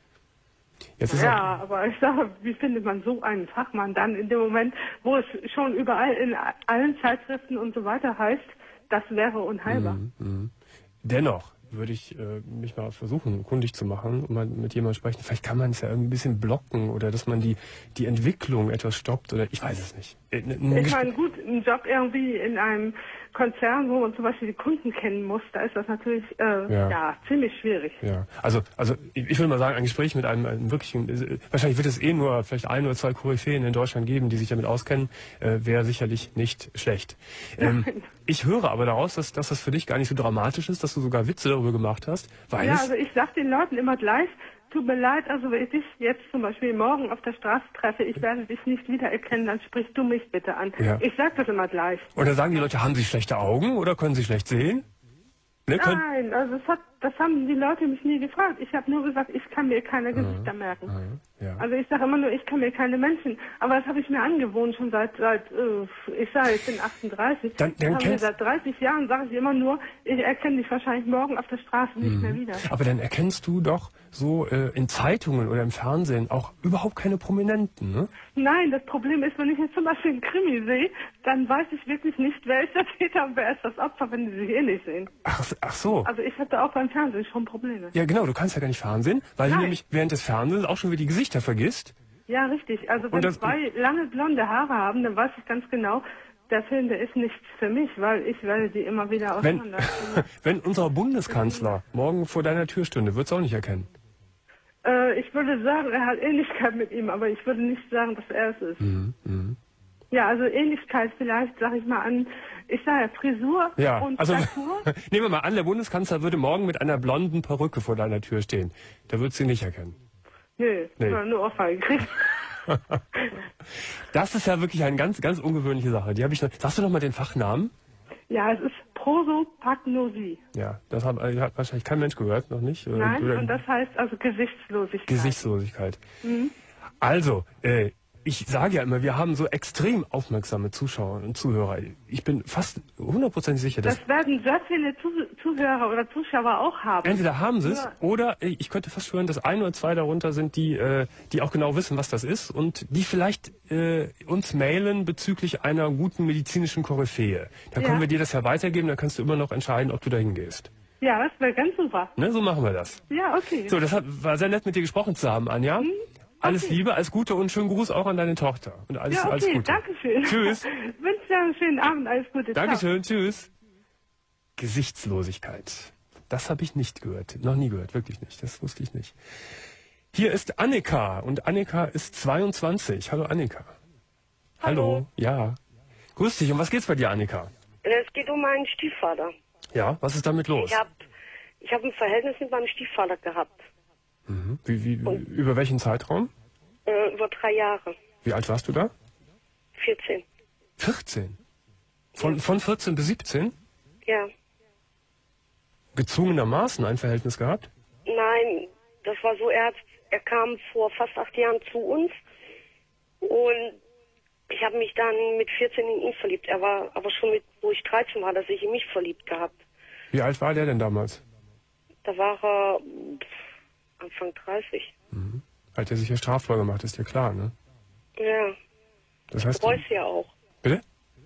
Speaker 5: Aber ich sage, wie findet man so einen Fachmann dann in dem Moment, wo es schon überall in allen Zeitschriften und so weiter heißt, das wäre unheilbar.
Speaker 2: Dennoch würde ich mich mal versuchen, kundig zu machen und mal mit jemandem sprechen. Vielleicht kann man es ja irgendwie ein bisschen blocken oder dass man die Entwicklung etwas stoppt oder ich weiß es nicht.
Speaker 5: Ich meine, gut, ein Job irgendwie in einem Konzern, wo man zum Beispiel die Kunden kennen muss, da ist das natürlich ziemlich schwierig.
Speaker 2: Ja, also ich würde mal sagen, ein Gespräch mit einem wirklichen, wahrscheinlich wird es nur vielleicht 1 oder 2 Koryphäen in Deutschland geben, die sich damit auskennen, wäre sicherlich nicht schlecht. Ich höre aber daraus, dass das für dich gar nicht so dramatisch ist, dass du sogar Witze darüber gemacht hast.
Speaker 5: Also ich sage den Leuten immer gleich, tut mir leid, also wenn ich dich jetzt zum Beispiel morgen auf der Straße treffe, ich werde dich nicht wiedererkennen, dann sprichst du mich bitte an. Ja. Ich sage das immer gleich.
Speaker 2: Oder sagen die Leute, haben sie schlechte Augen oder können sie schlecht sehen? Ne,
Speaker 5: Nein, also das haben die Leute mich nie gefragt. Ich habe nur gesagt, ich kann mir keine Gesichter merken. Ja. Also ich sage immer nur, ich kann mir keine Menschen. Aber das habe ich mir angewohnt schon seit ich bin 38. Seit 30 Jahren sage ich immer nur, ich erkenne dich wahrscheinlich morgen auf der Straße nicht mehr wieder.
Speaker 2: Aber dann erkennst du doch so in Zeitungen oder im Fernsehen auch überhaupt keine Prominenten, ne?
Speaker 5: Nein, das Problem ist, wenn ich jetzt zum Beispiel einen Krimi sehe, dann weiß ich wirklich nicht, wer ist der Täter und wer ist das Opfer, wenn die sich eh nicht sehen.
Speaker 2: Ach so.
Speaker 5: Also ich hatte auch beim Fernsehen schon Probleme.
Speaker 2: Ja genau, du kannst ja gar nicht Fernsehen, weil du nämlich während des Fernsehens auch schon wieder die Gesichter vergisst.
Speaker 5: Ja, richtig. Also wenn zwei lange blonde Haare haben, dann weiß ich ganz genau, der Film, der ist nichts für mich, weil ich werde die immer wieder auseinander.
Speaker 2: Wenn unser Bundeskanzler morgen vor deiner Tür stünde, würdest du auch nicht erkennen?
Speaker 5: Ich würde sagen, er hat Ähnlichkeit mit ihm, aber ich würde nicht sagen, dass er es ist. Ja, also Ähnlichkeit vielleicht, sag ich mal an, ich sage ja Frisur und Statur.
Speaker 2: Nehmen wir mal an, der Bundeskanzler würde morgen mit einer blonden Perücke vor deiner Tür stehen. Da würdest du ihn nicht erkennen.
Speaker 5: Nee. Nur Ohrfeige gekriegt.
Speaker 2: Das ist ja wirklich eine ganz, ganz ungewöhnliche Sache. Die habe ich noch. Sagst du noch mal den Fachnamen?
Speaker 5: Ja, es ist Prosopagnosie.
Speaker 2: Ja, das hat wahrscheinlich kein Mensch gehört, noch nicht.
Speaker 5: Nein, und das heißt also Gesichtslosigkeit.
Speaker 2: Gesichtslosigkeit. Also, ich sage ja immer, wir haben so extrem aufmerksame Zuschauer und Zuhörer. Ich bin fast 100% sicher, dass...
Speaker 5: Das werden sehr viele Zuhörer oder Zuschauer auch haben.
Speaker 2: Entweder haben sie es, oder ich könnte fast schwören, dass 1 oder 2 darunter sind, die auch genau wissen, was das ist und die vielleicht uns mailen bezüglich einer guten medizinischen Koryphäe. Dann können wir dir das ja weitergeben, dann kannst du immer noch entscheiden, ob du dahin gehst.
Speaker 5: Ja, das wäre ganz super.
Speaker 2: Ne, so machen wir das.
Speaker 5: Ja, okay.
Speaker 2: So, war sehr nett, mit dir gesprochen zu haben, Anja. Alles Liebe, alles Gute und schönen Gruß auch an deine Tochter. Und alles Gute.
Speaker 5: Danke schön.
Speaker 2: Tschüss.
Speaker 5: Wünsche dir einen schönen Abend, alles Gute.
Speaker 2: Dankeschön, tschüss. Gesichtslosigkeit. Das habe ich nicht gehört. Noch nie gehört, wirklich nicht. Das wusste ich nicht. Hier ist Annika und Annika ist 22. Hallo Annika. Hallo. Ja. Grüß dich. Und was geht's bei dir, Annika?
Speaker 6: Es geht um meinen Stiefvater.
Speaker 2: Ja, was ist damit los?
Speaker 6: Ich hab ein Verhältnis mit meinem Stiefvater gehabt.
Speaker 2: Über welchen Zeitraum?
Speaker 6: Über 3 Jahre.
Speaker 2: Wie alt warst du da?
Speaker 6: 14.
Speaker 2: 14? Von 14 bis 17?
Speaker 6: Ja.
Speaker 2: Gezwungenermaßen ein Verhältnis gehabt?
Speaker 6: Nein, das war so, er kam vor fast 8 Jahren zu uns und ich habe mich dann mit 14 in ihn verliebt. Er war aber schon wo ich 13 war, dass ich in mich verliebt gehabt.
Speaker 2: Wie alt war der denn damals?
Speaker 6: Da war er Anfang 30.
Speaker 2: Hat er sich ja strafvoll gemacht, ist ja klar, ne?
Speaker 6: Ja.
Speaker 2: Das heißt,
Speaker 6: ich bereue es ja auch.
Speaker 2: Bitte?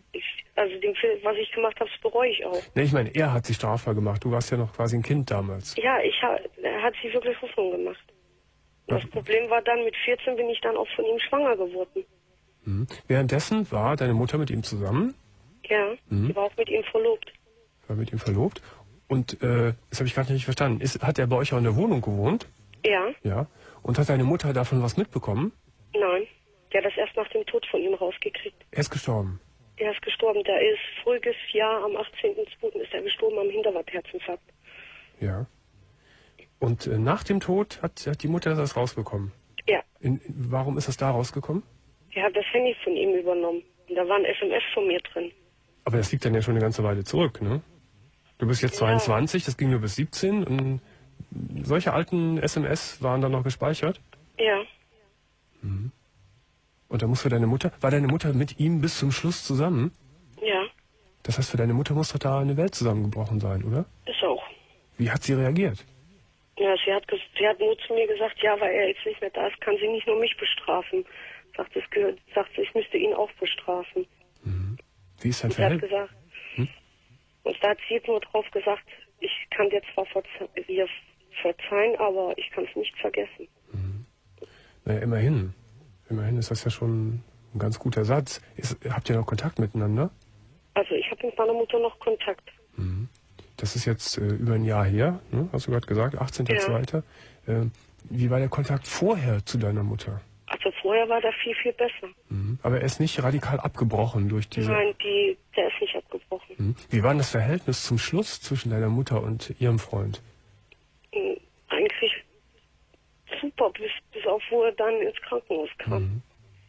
Speaker 6: Was ich gemacht habe, das bereue ich auch.
Speaker 2: Ne, ich meine, er hat sich strafvoll gemacht. Du warst ja noch quasi ein Kind damals.
Speaker 6: Ja, er hat sich wirklich Hoffnung gemacht. Das Problem war dann, mit 14 bin ich dann auch von ihm schwanger geworden.
Speaker 2: Währenddessen war deine Mutter mit ihm zusammen?
Speaker 6: Ja, sie war auch mit ihm verlobt.
Speaker 2: War mit ihm verlobt? Und das habe ich gerade nicht verstanden. Hat er bei euch auch in der Wohnung gewohnt?
Speaker 6: Ja.
Speaker 2: Ja. Und hat deine Mutter davon was mitbekommen?
Speaker 6: Nein. Die hat das erst nach dem Tod von ihm rausgekriegt.
Speaker 2: Er ist gestorben?
Speaker 6: Er ist gestorben. Der ist voriges Jahr am 18.02. ist er gestorben am Hinterwand-Herzinfarkt.
Speaker 2: Ja. Und nach dem Tod hat die Mutter das rausbekommen?
Speaker 6: Ja.
Speaker 2: Warum ist das da rausgekommen?
Speaker 6: Die hat das Handy von ihm übernommen. Und da waren SMS von mir drin.
Speaker 2: Aber das liegt dann ja schon eine ganze Weile zurück, ne? Du bist jetzt 22, das ging nur bis 17. Und solche alten SMS waren dann noch gespeichert?
Speaker 6: Ja.
Speaker 2: Mhm. Und da muss für deine Mutter, war deine Mutter mit ihm bis zum Schluss zusammen?
Speaker 6: Ja.
Speaker 2: Das heißt, für deine Mutter muss doch da eine Welt zusammengebrochen sein, oder?
Speaker 6: Ist auch.
Speaker 2: Wie hat sie reagiert?
Speaker 6: Ja, sie hat nur zu mir gesagt, ja, weil er jetzt nicht mehr da ist, kann sie nicht nur mich bestrafen. Sagt, ich müsste ihn auch bestrafen.
Speaker 2: Mhm. Wie ist dein
Speaker 6: Und sie hat
Speaker 2: Verhältnis?
Speaker 6: gesagt, und da hat sie jetzt nur drauf gesagt, ich kann dir zwar ihr verzeihen, aber ich kann es nicht vergessen.
Speaker 2: Mhm. Naja, immerhin. Immerhin ist das ja schon ein ganz guter Satz. Habt ihr noch Kontakt miteinander?
Speaker 6: Also ich habe mit meiner Mutter noch Kontakt.
Speaker 2: Mhm. Das ist jetzt über ein Jahr her, ne? Hast du gerade gesagt, 18.02. Ja. Wie war der Kontakt vorher zu deiner Mutter?
Speaker 6: Also vorher war der viel, viel besser.
Speaker 2: Mhm. Aber er ist nicht radikal abgebrochen durch diese...
Speaker 6: Nein, der ist nicht abgebrochen.
Speaker 2: Mhm. Wie war denn das Verhältnis zum Schluss zwischen deiner Mutter und ihrem Freund?
Speaker 6: Eigentlich super, bis auf wo er dann ins Krankenhaus kam.
Speaker 2: Mhm.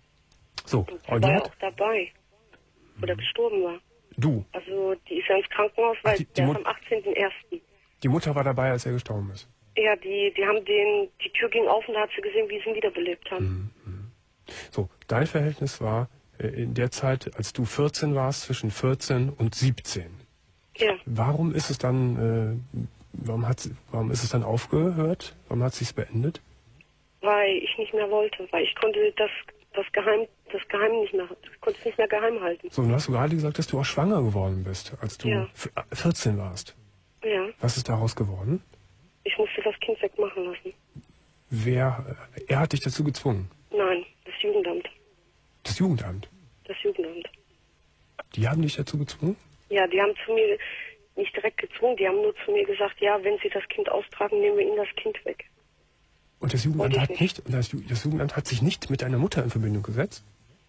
Speaker 2: So,
Speaker 6: und war ja auch dabei, wo er gestorben war.
Speaker 2: Du?
Speaker 6: Also die ist ja ins Krankenhaus, weil der ist am 18.01.
Speaker 2: Die Mutter war dabei, als er gestorben ist?
Speaker 6: Ja, die haben die Tür ging auf und da hat sie gesehen, wie sie ihn wiederbelebt haben.
Speaker 2: Mhm. So, dein Verhältnis war in der Zeit, als du 14 warst, zwischen 14 und 17.
Speaker 6: Ja.
Speaker 2: Warum ist es dann, warum ist es dann aufgehört? Warum hat es sich beendet?
Speaker 6: Weil ich nicht mehr wollte, weil ich konnte das Geheim nicht mehr, ich konnte es nicht mehr geheim halten.
Speaker 2: So, du hast gerade gesagt, dass du auch schwanger geworden bist, als du 14 warst.
Speaker 6: Ja.
Speaker 2: Was ist daraus geworden?
Speaker 6: Ich musste das Kind wegmachen lassen.
Speaker 2: Er hat dich dazu gezwungen?
Speaker 6: Nein, das Jugendamt.
Speaker 2: Das Jugendamt?
Speaker 6: Das Jugendamt.
Speaker 2: Die haben dich dazu gezwungen?
Speaker 6: Ja, die haben zu mir nicht direkt gezwungen, die haben nur zu mir gesagt, ja, wenn Sie das Kind austragen, nehmen wir Ihnen das Kind weg.
Speaker 2: Und das Jugendamt das Jugendamt hat sich nicht mit deiner Mutter in Verbindung gesetzt?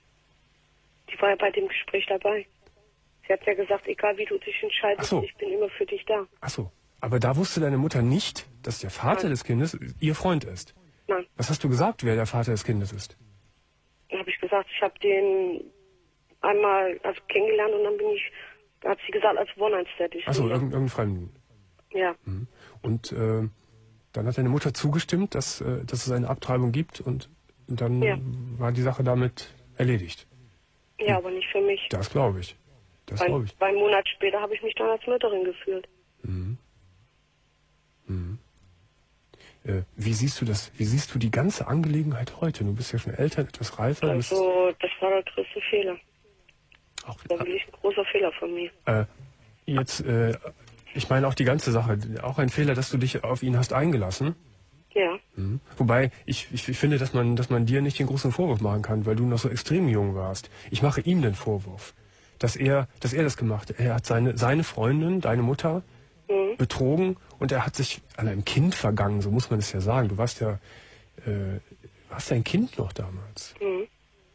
Speaker 6: Die war ja bei dem Gespräch dabei. Sie hat ja gesagt, egal wie du dich entscheidest, ich bin immer für dich da.
Speaker 2: Ach so. Aber da wusste deine Mutter nicht, dass der Vater des Kindes ihr Freund ist?
Speaker 6: Nein.
Speaker 2: Was hast du gesagt, wer der Vater des Kindes ist?
Speaker 6: Dann habe ich gesagt, ich habe den einmal kennengelernt und dann hat sie gesagt, als One-Night-Stand.
Speaker 2: Ach so, irgendein Fremden.
Speaker 6: Ja.
Speaker 2: Und dann hat deine Mutter zugestimmt, dass es eine Abtreibung gibt und dann war die Sache damit erledigt.
Speaker 6: Ja, aber nicht für mich.
Speaker 2: Das glaube ich.
Speaker 6: Weil einen Monat später habe ich mich dann als Mörderin gefühlt.
Speaker 2: Mhm. Mhm. Wie siehst du das? Wie siehst du die ganze Angelegenheit heute? Du bist ja schon älter, etwas reifer.
Speaker 6: Also, das war der größte Fehler. Das war wirklich ein großer Fehler von mir.
Speaker 2: Ich meine auch die ganze Sache. Auch ein Fehler, dass du dich auf ihn hast eingelassen.
Speaker 6: Ja.
Speaker 2: Mhm. Wobei, ich finde, dass man dir nicht den großen Vorwurf machen kann, weil du noch so extrem jung warst. Ich mache ihm den Vorwurf, dass er das gemacht hat. Er hat seine Freundin, deine Mutter, betrogen und er hat sich an einem Kind vergangen, so muss man es ja sagen. Du warst ja ein Kind noch damals.
Speaker 6: Mhm.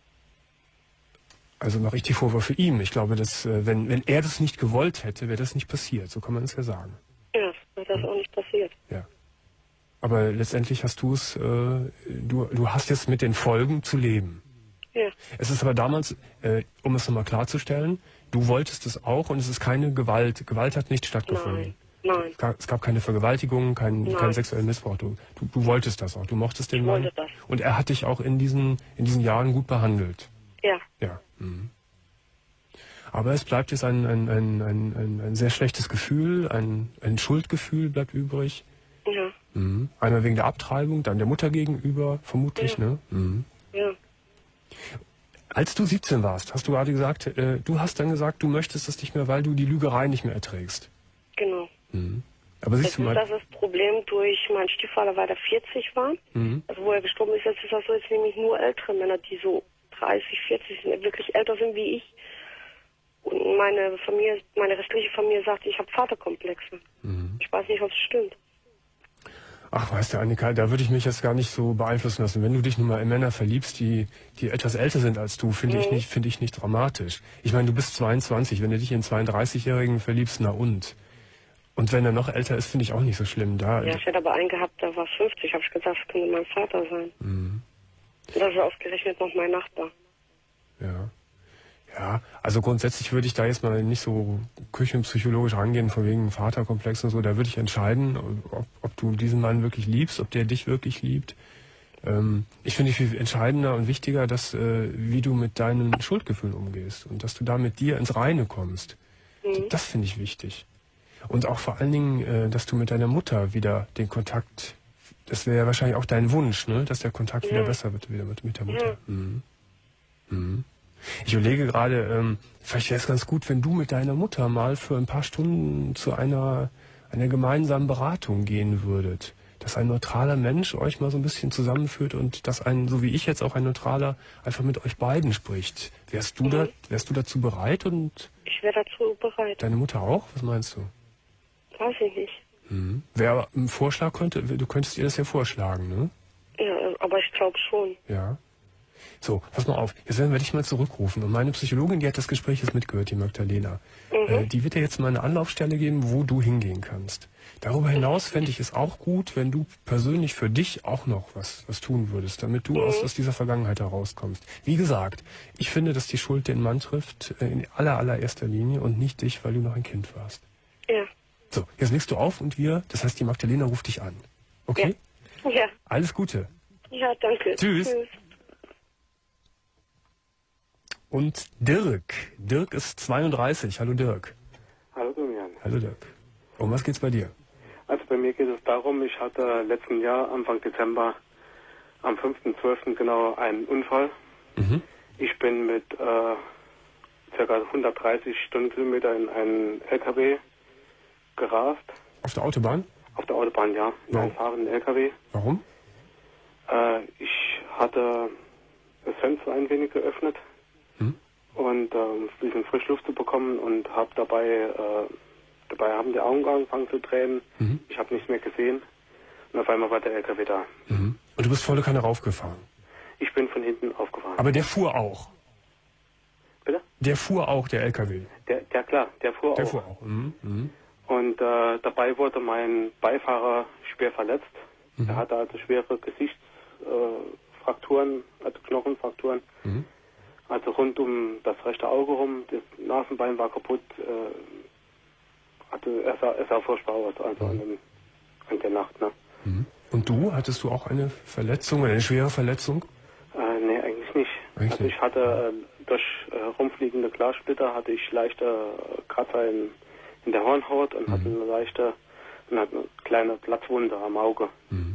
Speaker 2: Also mache ich die Vorwürfe ihm. Ich glaube, dass wenn er das nicht gewollt hätte, wäre das nicht passiert. So kann man es ja sagen.
Speaker 6: Ja, wäre das auch nicht passiert.
Speaker 2: Ja. Aber letztendlich hast du es, du hast jetzt mit den Folgen zu leben.
Speaker 6: Ja.
Speaker 2: Es ist aber damals, um es nochmal klarzustellen, du wolltest es auch und es ist keine Gewalt. Gewalt hat nicht stattgefunden.
Speaker 6: Nein.
Speaker 2: Es gab keine Vergewaltigung, keinen sexuellen Missbrauch. Du wolltest das auch. Du mochtest den Mann.
Speaker 6: Das.
Speaker 2: Und er hat dich auch in diesen Jahren gut behandelt.
Speaker 6: Ja.
Speaker 2: Ja. Mhm. Aber es bleibt jetzt ein sehr schlechtes Gefühl, ein Schuldgefühl bleibt übrig.
Speaker 6: Ja.
Speaker 2: Mhm. Einmal wegen der Abtreibung, dann der Mutter gegenüber, vermutlich, ne? Mhm.
Speaker 6: Ja.
Speaker 2: Als du 17 warst, hast du gerade gesagt, du hast dann gesagt, du möchtest es nicht mehr, weil du die Lügerei nicht mehr erträgst.
Speaker 6: Genau.
Speaker 2: Mhm. Aber siehst du mal...
Speaker 6: Das ist das Problem durch meinen Stiefvater, weil er 40 war.
Speaker 2: Mhm.
Speaker 6: Also wo er gestorben ist, jetzt ist das so, jetzt nehme ich nur ältere Männer, die so 30, 40 sind, wirklich älter sind wie ich. Und meine restliche Familie sagt, ich habe Vaterkomplexe.
Speaker 2: Mhm.
Speaker 6: Ich weiß nicht, ob es stimmt.
Speaker 2: Ach, weißt du, Annika, da würde ich mich jetzt gar nicht so beeinflussen lassen. Wenn du dich nun mal in Männer verliebst, die etwas älter sind als du, finde ich nicht dramatisch. Ich meine, du bist 22, wenn du dich in 32-Jährigen verliebst, na und? Und wenn er noch älter ist, finde ich auch nicht so schlimm. Ja,
Speaker 6: ich hätte aber einen gehabt, der war 50, habe ich gesagt, das könnte mein Vater sein. Und das ist ausgerechnet noch mein Nachbar.
Speaker 2: Ja. Ja, also grundsätzlich würde ich da jetzt mal nicht so küchenpsychologisch rangehen, von wegen Vaterkomplex und so. Da würde ich entscheiden, ob du diesen Mann wirklich liebst, ob der dich wirklich liebt. Ich finde viel entscheidender und wichtiger, dass wie du mit deinen Schuldgefühlen umgehst und dass du da mit dir ins Reine kommst. Das finde ich wichtig. Und auch vor allen Dingen, dass du mit deiner Mutter wieder den Kontakt, das wäre ja wahrscheinlich auch dein Wunsch, ne, dass der Kontakt wieder besser wird, wieder mit der Mutter. Ich überlege gerade, vielleicht wäre es ganz gut, wenn du mit deiner Mutter mal für ein paar Stunden zu einer gemeinsamen Beratung gehen würdet. Dass ein neutraler Mensch euch mal so ein bisschen zusammenführt und dass so wie ich jetzt auch ein neutraler, einfach mit euch beiden spricht. Wärst du dazu bereit? Und
Speaker 6: ich wäre dazu bereit.
Speaker 2: Deine Mutter auch? Was meinst du?
Speaker 6: Weiß ich nicht.
Speaker 2: Wer einen Vorschlag du könntest ihr das ja vorschlagen, ne?
Speaker 6: Ja, aber ich glaube schon.
Speaker 2: Ja. So, pass mal auf, jetzt werden wir dich mal zurückrufen. Und meine Psychologin, die hat das Gespräch jetzt mitgehört, die Magdalena. Die wird dir jetzt mal eine Anlaufstelle geben, wo du hingehen kannst. Darüber hinaus fände ich es auch gut, wenn du persönlich für dich auch noch was tun würdest, damit du aus dieser Vergangenheit herauskommst. Wie gesagt, ich finde, dass die Schuld den Mann trifft, in allererster Linie und nicht dich, weil du noch ein Kind warst.
Speaker 6: Ja.
Speaker 2: So, jetzt legst du auf und das heißt, die Magdalena ruft dich an. Okay?
Speaker 6: Ja.
Speaker 2: Alles Gute.
Speaker 6: Ja, danke.
Speaker 2: Tschüss. Und Dirk. Dirk ist 32. Hallo Dirk.
Speaker 7: Hallo Domian.
Speaker 2: Hallo Dirk. Um was geht's bei dir?
Speaker 7: Also bei mir geht es darum, ich hatte letzten Jahr, Anfang Dezember, am 5.12. genau einen Unfall. Ich bin mit ca. 130 Stundenkilometer in einen LKW gerast.
Speaker 2: Auf der Autobahn?
Speaker 7: Auf der Autobahn, ja. In einen fahrenden LKW.
Speaker 2: Warum?
Speaker 7: Ich hatte das Fenster ein wenig geöffnet. Und ein bisschen Frischluft zu bekommen und habe dabei haben die Augen angefangen zu tränen. Ich habe nichts mehr gesehen und auf einmal war der LKW da.
Speaker 2: Und du bist volle Kanne raufgefahren?
Speaker 7: Ich bin von hinten aufgefahren.
Speaker 2: Aber der fuhr auch?
Speaker 7: Bitte?
Speaker 2: Der fuhr auch, der LKW?
Speaker 7: Der klar, der fuhr auch.
Speaker 2: Der fuhr auch.
Speaker 7: Und dabei wurde mein Beifahrer schwer verletzt. Er hatte also schwere Gesichtsfrakturen, also Knochenfrakturen. Also rund um das rechte Auge rum, das Nasenbein war kaputt, er sah furchtbar aus, also an der Nacht. Ne?
Speaker 2: Und du, hattest du auch eine Verletzung, eine schwere Verletzung?
Speaker 7: Nee, eigentlich nicht. Ich hatte durch rumfliegende Glassplitter hatte ich leichte Kratzer in der Hornhaut und hatte eine kleine Platzwunde am Auge.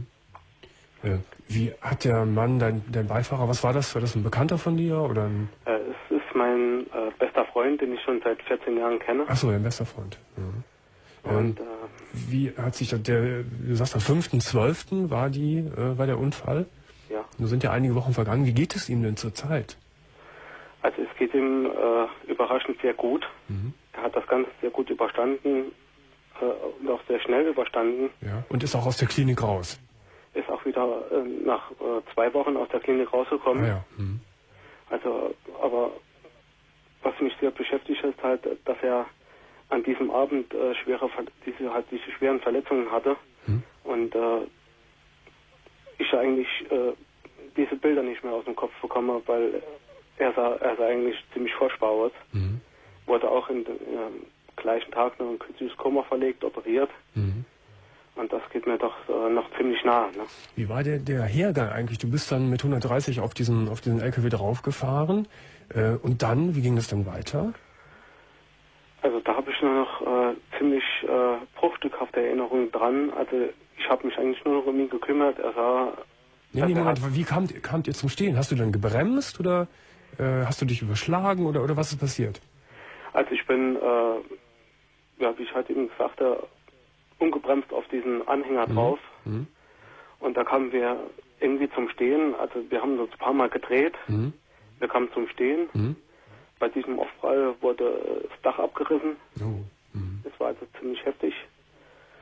Speaker 2: Wie hat der Mann, dein Beifahrer, was war das? War das ein Bekannter von dir? Oder
Speaker 7: es ist mein bester Freund, den ich schon seit 14 Jahren kenne.
Speaker 2: Ach so, dein bester Freund. Und wie hat sich du sagst, am 5.12. war der Unfall?
Speaker 7: Ja.
Speaker 2: Nun sind ja einige Wochen vergangen. Wie geht es ihm denn zurzeit?
Speaker 7: Also es geht ihm überraschend sehr gut. Er hat das Ganze sehr gut überstanden und auch sehr schnell überstanden.
Speaker 2: Ja. Und ist auch aus der Klinik raus?
Speaker 7: Ist auch wieder nach 2 Wochen aus der Klinik rausgekommen. Also, aber was mich sehr beschäftigt ist halt, dass er an diesem Abend diese schweren Verletzungen hatte und ich eigentlich diese Bilder nicht mehr aus dem Kopf bekomme, weil er sah eigentlich ziemlich furchtbar aus. Wurde auch im gleichen Tag noch in ein künstliches Koma verlegt, operiert. Und das geht mir doch noch ziemlich nah. Ne?
Speaker 2: Wie war der Hergang eigentlich? Du bist dann mit 130 auf diesen LKW draufgefahren. Und dann, wie ging das dann weiter?
Speaker 7: Also da habe ich nur noch ziemlich bruchstückhafte Erinnerungen dran. Also ich habe mich eigentlich nur noch um ihn gekümmert. Er sah...
Speaker 2: Moment, wie kamt ihr zum Stehen? Hast du dann gebremst oder hast du dich überschlagen oder was ist passiert?
Speaker 7: Also ich bin, wie ich halt eben sagte, ungebremst auf diesen Anhänger drauf. Und da kamen wir irgendwie zum Stehen. Also wir haben uns ein paar Mal gedreht. Wir kamen zum Stehen. Bei diesem Aufprall wurde das Dach abgerissen. Das war also ziemlich heftig.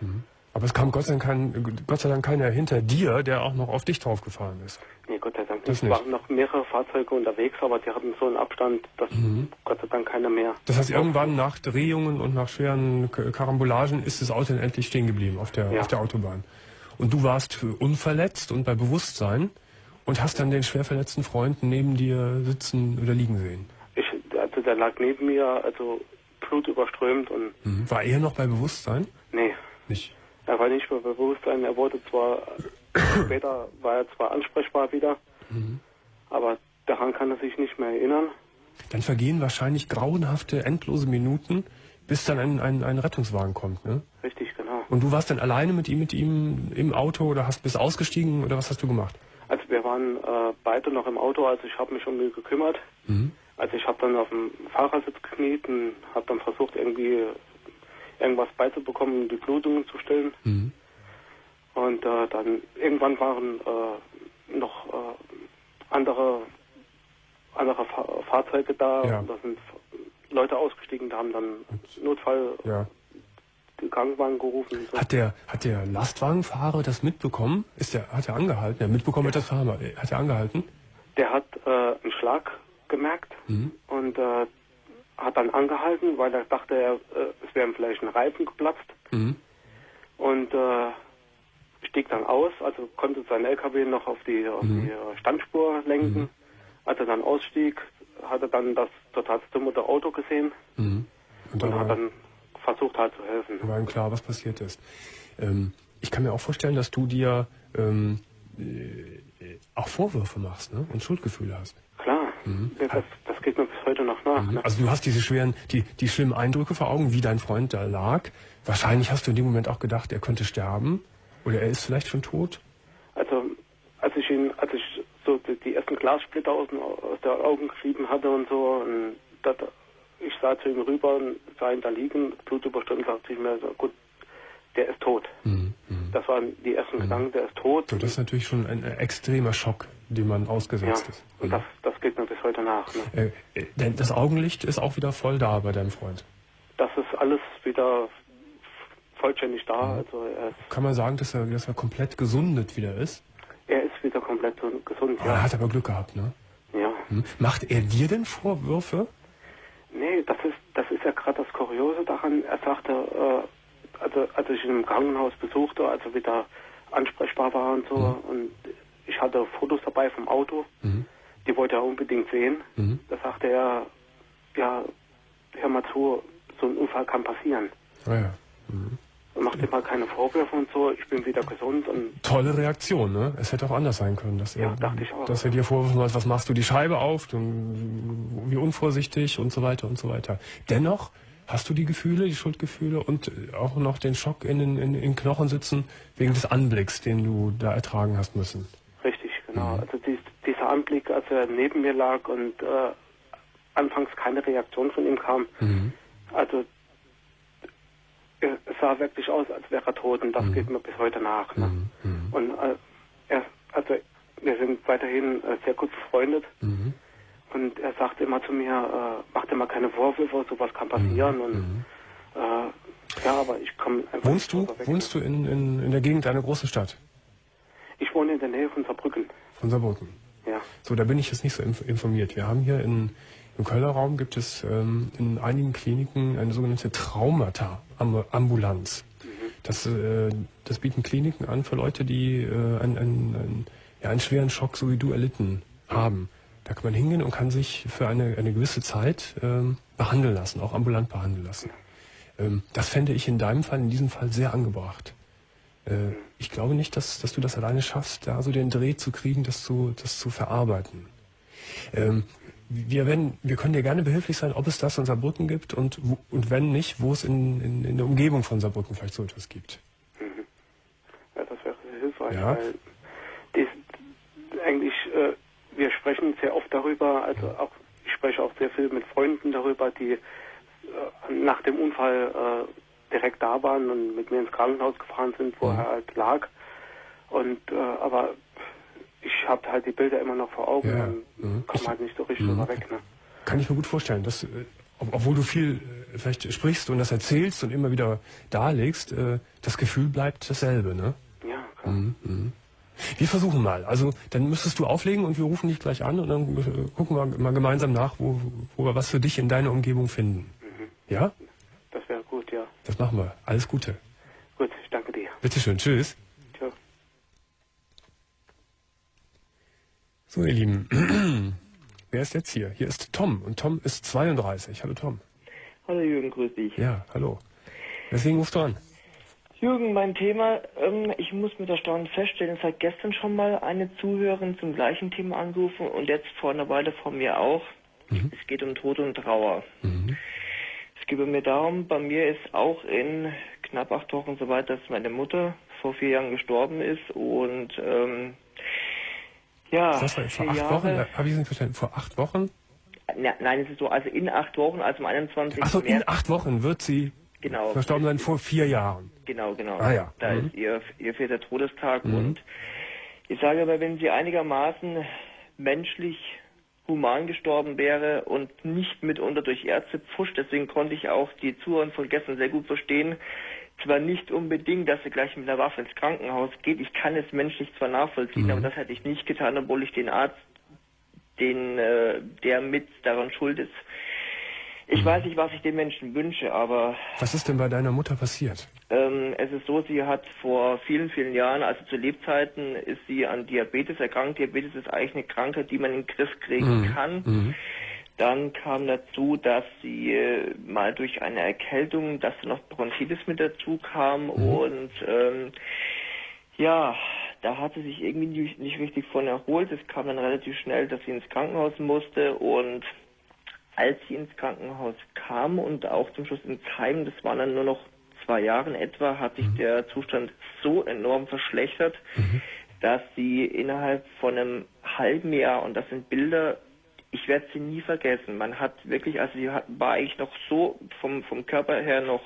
Speaker 2: Aber es kam Gott sei Dank keiner hinter dir, der auch noch auf dich draufgefahren ist.
Speaker 7: Nee, Gott sei Dank nicht. Es waren noch mehrere Fahrzeuge unterwegs, aber die hatten so einen Abstand, dass Gott sei Dank keiner mehr.
Speaker 2: Das heißt, irgendwann nach Drehungen und nach schweren Karambolagen ist das Auto dann endlich stehen geblieben auf der Autobahn. Und du warst unverletzt und bei Bewusstsein und hast dann den schwer verletzten Freund neben dir sitzen oder liegen sehen.
Speaker 7: Also der lag neben mir, also blutüberströmt und...
Speaker 2: War er noch bei Bewusstsein?
Speaker 7: Nee.
Speaker 2: Nicht?
Speaker 7: Er war nicht mehr bei Bewusstsein, er wurde zwar... Später war er zwar ansprechbar wieder, aber daran kann er sich nicht mehr erinnern.
Speaker 2: Dann vergehen wahrscheinlich grauenhafte, endlose Minuten, bis dann ein Rettungswagen kommt, ne?
Speaker 7: Richtig, genau.
Speaker 2: Und du warst dann alleine mit ihm im Auto oder bist ausgestiegen oder was hast du gemacht?
Speaker 7: Also wir waren beide noch im Auto, also ich habe mich um ihn gekümmert. Also ich habe dann auf dem Fahrersitz gekniet und habe dann versucht, irgendwie irgendwas beizubekommen, um die Blutungen zu stillen. Und dann irgendwann waren noch andere Fahrzeuge da.
Speaker 2: Ja.
Speaker 7: Und da sind Leute ausgestiegen, da haben dann Notfall die Krankenwagen gerufen. Und so.
Speaker 2: Hat der Lastwagenfahrer das mitbekommen? Hat er angehalten? Ja, mitbekommen hat das Fahrer. Hat er angehalten? Der
Speaker 7: hat einen Schlag gemerkt und hat dann angehalten, weil er dachte, es wäre vielleicht ein Reifen geplatzt. Und stieg dann aus, also konnte sein LKW noch auf die Standspur lenken. Als er dann ausstieg, hat er dann das total zerstörte Auto gesehen und hat dann versucht halt zu helfen.
Speaker 2: War ihm klar, was passiert ist. Ich kann mir auch vorstellen, dass du dir auch Vorwürfe machst, ne? Und Schuldgefühle hast.
Speaker 7: Klar, das geht mir bis heute noch nach. Ne?
Speaker 2: Also du hast diese die schlimmen Eindrücke vor Augen, wie dein Freund da lag. Wahrscheinlich hast du in dem Moment auch gedacht, er könnte sterben. Oder er ist vielleicht schon tot?
Speaker 7: Also als ich so die ersten Glassplitter aus der Augen gerieben hatte und so, und ich sah zu ihm rüber und sah ihn da liegen, blutüberströmt, sagte ich mir so, gut, der ist tot. Das waren die ersten Gedanken, der ist tot.
Speaker 2: So, das ist natürlich schon ein extremer Schock, dem man ausgesetzt ist.
Speaker 7: Und das geht mir bis heute nach. Ne?
Speaker 2: Denn das Augenlicht ist auch wieder voll da bei deinem Freund?
Speaker 7: Das ist alles wieder vollständig da. Also
Speaker 2: kann man sagen, dass er komplett gesundet wieder ist?
Speaker 7: Er ist wieder komplett gesund, ja.
Speaker 2: Er hat aber Glück gehabt, ne?
Speaker 7: Ja.
Speaker 2: Macht er dir denn Vorwürfe?
Speaker 7: Nee, das ist ja gerade das Kuriose daran. Er sagte, als ich ihn im Krankenhaus besuchte, als er wieder ansprechbar war und so, und ich hatte Fotos dabei vom Auto, die wollte er unbedingt sehen. Da sagte er, ja, hör mal zu, so ein Unfall kann passieren.
Speaker 2: Ja.
Speaker 7: Mach dir mal keine Vorwürfe und so, ich bin wieder gesund. Und
Speaker 2: tolle Reaktion, ne? Es hätte auch anders sein können,
Speaker 7: dachte ich auch.
Speaker 2: Dass er dir Vorwürfe macht, was machst du, die Scheibe auf, wie unvorsichtig und so weiter und so weiter. Dennoch hast du die Gefühle, die Schuldgefühle und auch noch den Schock in den Knochen sitzen wegen des Anblicks, den du da ertragen hast müssen.
Speaker 7: Richtig, genau. Also dieser Anblick, als er neben mir lag und anfangs keine Reaktion von ihm kam, also es sah wirklich aus, als wäre er tot, und das geht mir bis heute nach. Ne? Und wir sind weiterhin sehr gut befreundet, und er sagte immer zu mir, mach dir mal keine Vorwürfe, sowas kann passieren. Und aber ich komme einfach.
Speaker 2: Wohnst du in der Gegend einer großen Stadt?
Speaker 7: Ich wohne in der Nähe von Saarbrücken.
Speaker 2: Von Saarbrücken?
Speaker 7: Ja.
Speaker 2: So, da bin ich jetzt nicht so informiert. Wir haben hier im Kölner Raum gibt es in einigen Kliniken eine sogenannte Traumata-Ambulanz. Das bieten Kliniken an für Leute, die einen schweren Schock, so wie du, erlitten haben. Da kann man hingehen und kann sich für eine gewisse Zeit behandeln lassen, auch ambulant behandeln lassen. Das fände ich in diesem Fall sehr angebracht. Ich glaube nicht, dass du das alleine schaffst, da so den Dreh zu kriegen, das zu verarbeiten. Wir können dir gerne behilflich sein, ob es das in Saarbrücken gibt und wenn nicht, wo es in der Umgebung von Saarbrücken vielleicht so etwas gibt.
Speaker 7: Ja, das wäre sehr hilfreich,
Speaker 2: ja.
Speaker 7: Weil wir sprechen sehr oft darüber, also auch ich spreche auch sehr viel mit Freunden darüber, die nach dem Unfall direkt da waren und mit mir ins Krankenhaus gefahren sind, wo er halt lag. Und aber ich habe halt die Bilder immer noch vor Augen und komme halt nicht so richtig drüber weg. Ne?
Speaker 2: Kann ich mir gut vorstellen, dass, obwohl du viel vielleicht sprichst und das erzählst und immer wieder darlegst, das Gefühl bleibt dasselbe, ne?
Speaker 7: Ja, klar.
Speaker 2: Wir versuchen mal. Also dann müsstest du auflegen und wir rufen dich gleich an und dann gucken wir mal gemeinsam nach, wo wir was für dich in deiner Umgebung finden. Ja?
Speaker 7: Das wäre gut, ja.
Speaker 2: Das machen wir. Alles Gute.
Speaker 7: Gut, ich danke dir.
Speaker 2: Bitteschön. Tschüss.
Speaker 7: Ciao.
Speaker 2: So, ihr Lieben. Wer ist jetzt hier? Hier ist Tom und Tom ist 32. Hallo Tom.
Speaker 8: Hallo Jürgen, grüß dich.
Speaker 2: Ja, hallo. Deswegen rufst du an.
Speaker 8: Jürgen, mein Thema, ich muss mit Erstaunen feststellen, es hat gestern schon mal eine Zuhörerin zum gleichen Thema angerufen und jetzt vor einer Weile von mir auch. Es geht um Tod und Trauer. Es geht bei mir darum, bei mir ist auch in knapp 8 Wochen soweit, dass meine Mutter vor 4 Jahren gestorben ist und ja,
Speaker 2: das heißt, vor 8 Wochen? Habe ich es nicht verstanden? Vor 8 Wochen?
Speaker 8: Nein, es ist so, also in 8 Wochen, also am 21.
Speaker 2: Achso, in 8 Wochen wird sie verstorben sein, vor 4 Jahren.
Speaker 8: Genau.
Speaker 2: Ah, ja.
Speaker 8: Da ist ihr 4. Todestag und ich sage aber, wenn sie einigermaßen menschlich human gestorben wäre und nicht mitunter durch Ärzte pfuscht, deswegen konnte ich auch die Zuhörer von gestern sehr gut verstehen, zwar nicht unbedingt, dass er gleich mit einer Waffe ins Krankenhaus geht, ich kann es menschlich zwar nachvollziehen, aber das hätte ich nicht getan, obwohl ich den Arzt, der mit daran schuld ist, ich weiß nicht, was ich den Menschen wünsche, aber...
Speaker 2: Was ist denn bei deiner Mutter passiert?
Speaker 8: Es ist so, sie hat vor vielen, vielen Jahren, also zu Lebzeiten, ist sie an Diabetes erkrankt. Diabetes ist eigentlich eine Krankheit, die man in den Griff kriegen kann. Dann kam dazu, dass sie mal durch eine Erkältung, dass noch Bronchitis mit dazu kam und ja, da hat sie sich irgendwie nicht richtig von erholt. Es kam dann relativ schnell, dass sie ins Krankenhaus musste und als sie ins Krankenhaus kam und auch zum Schluss ins Heim, das waren dann nur noch 2 Jahre etwa, hat sich der Zustand so enorm verschlechtert, dass sie innerhalb von einem halben Jahr, und das sind Bilder, ich werde sie nie vergessen, man hat wirklich, also sie war eigentlich noch so vom Körper her noch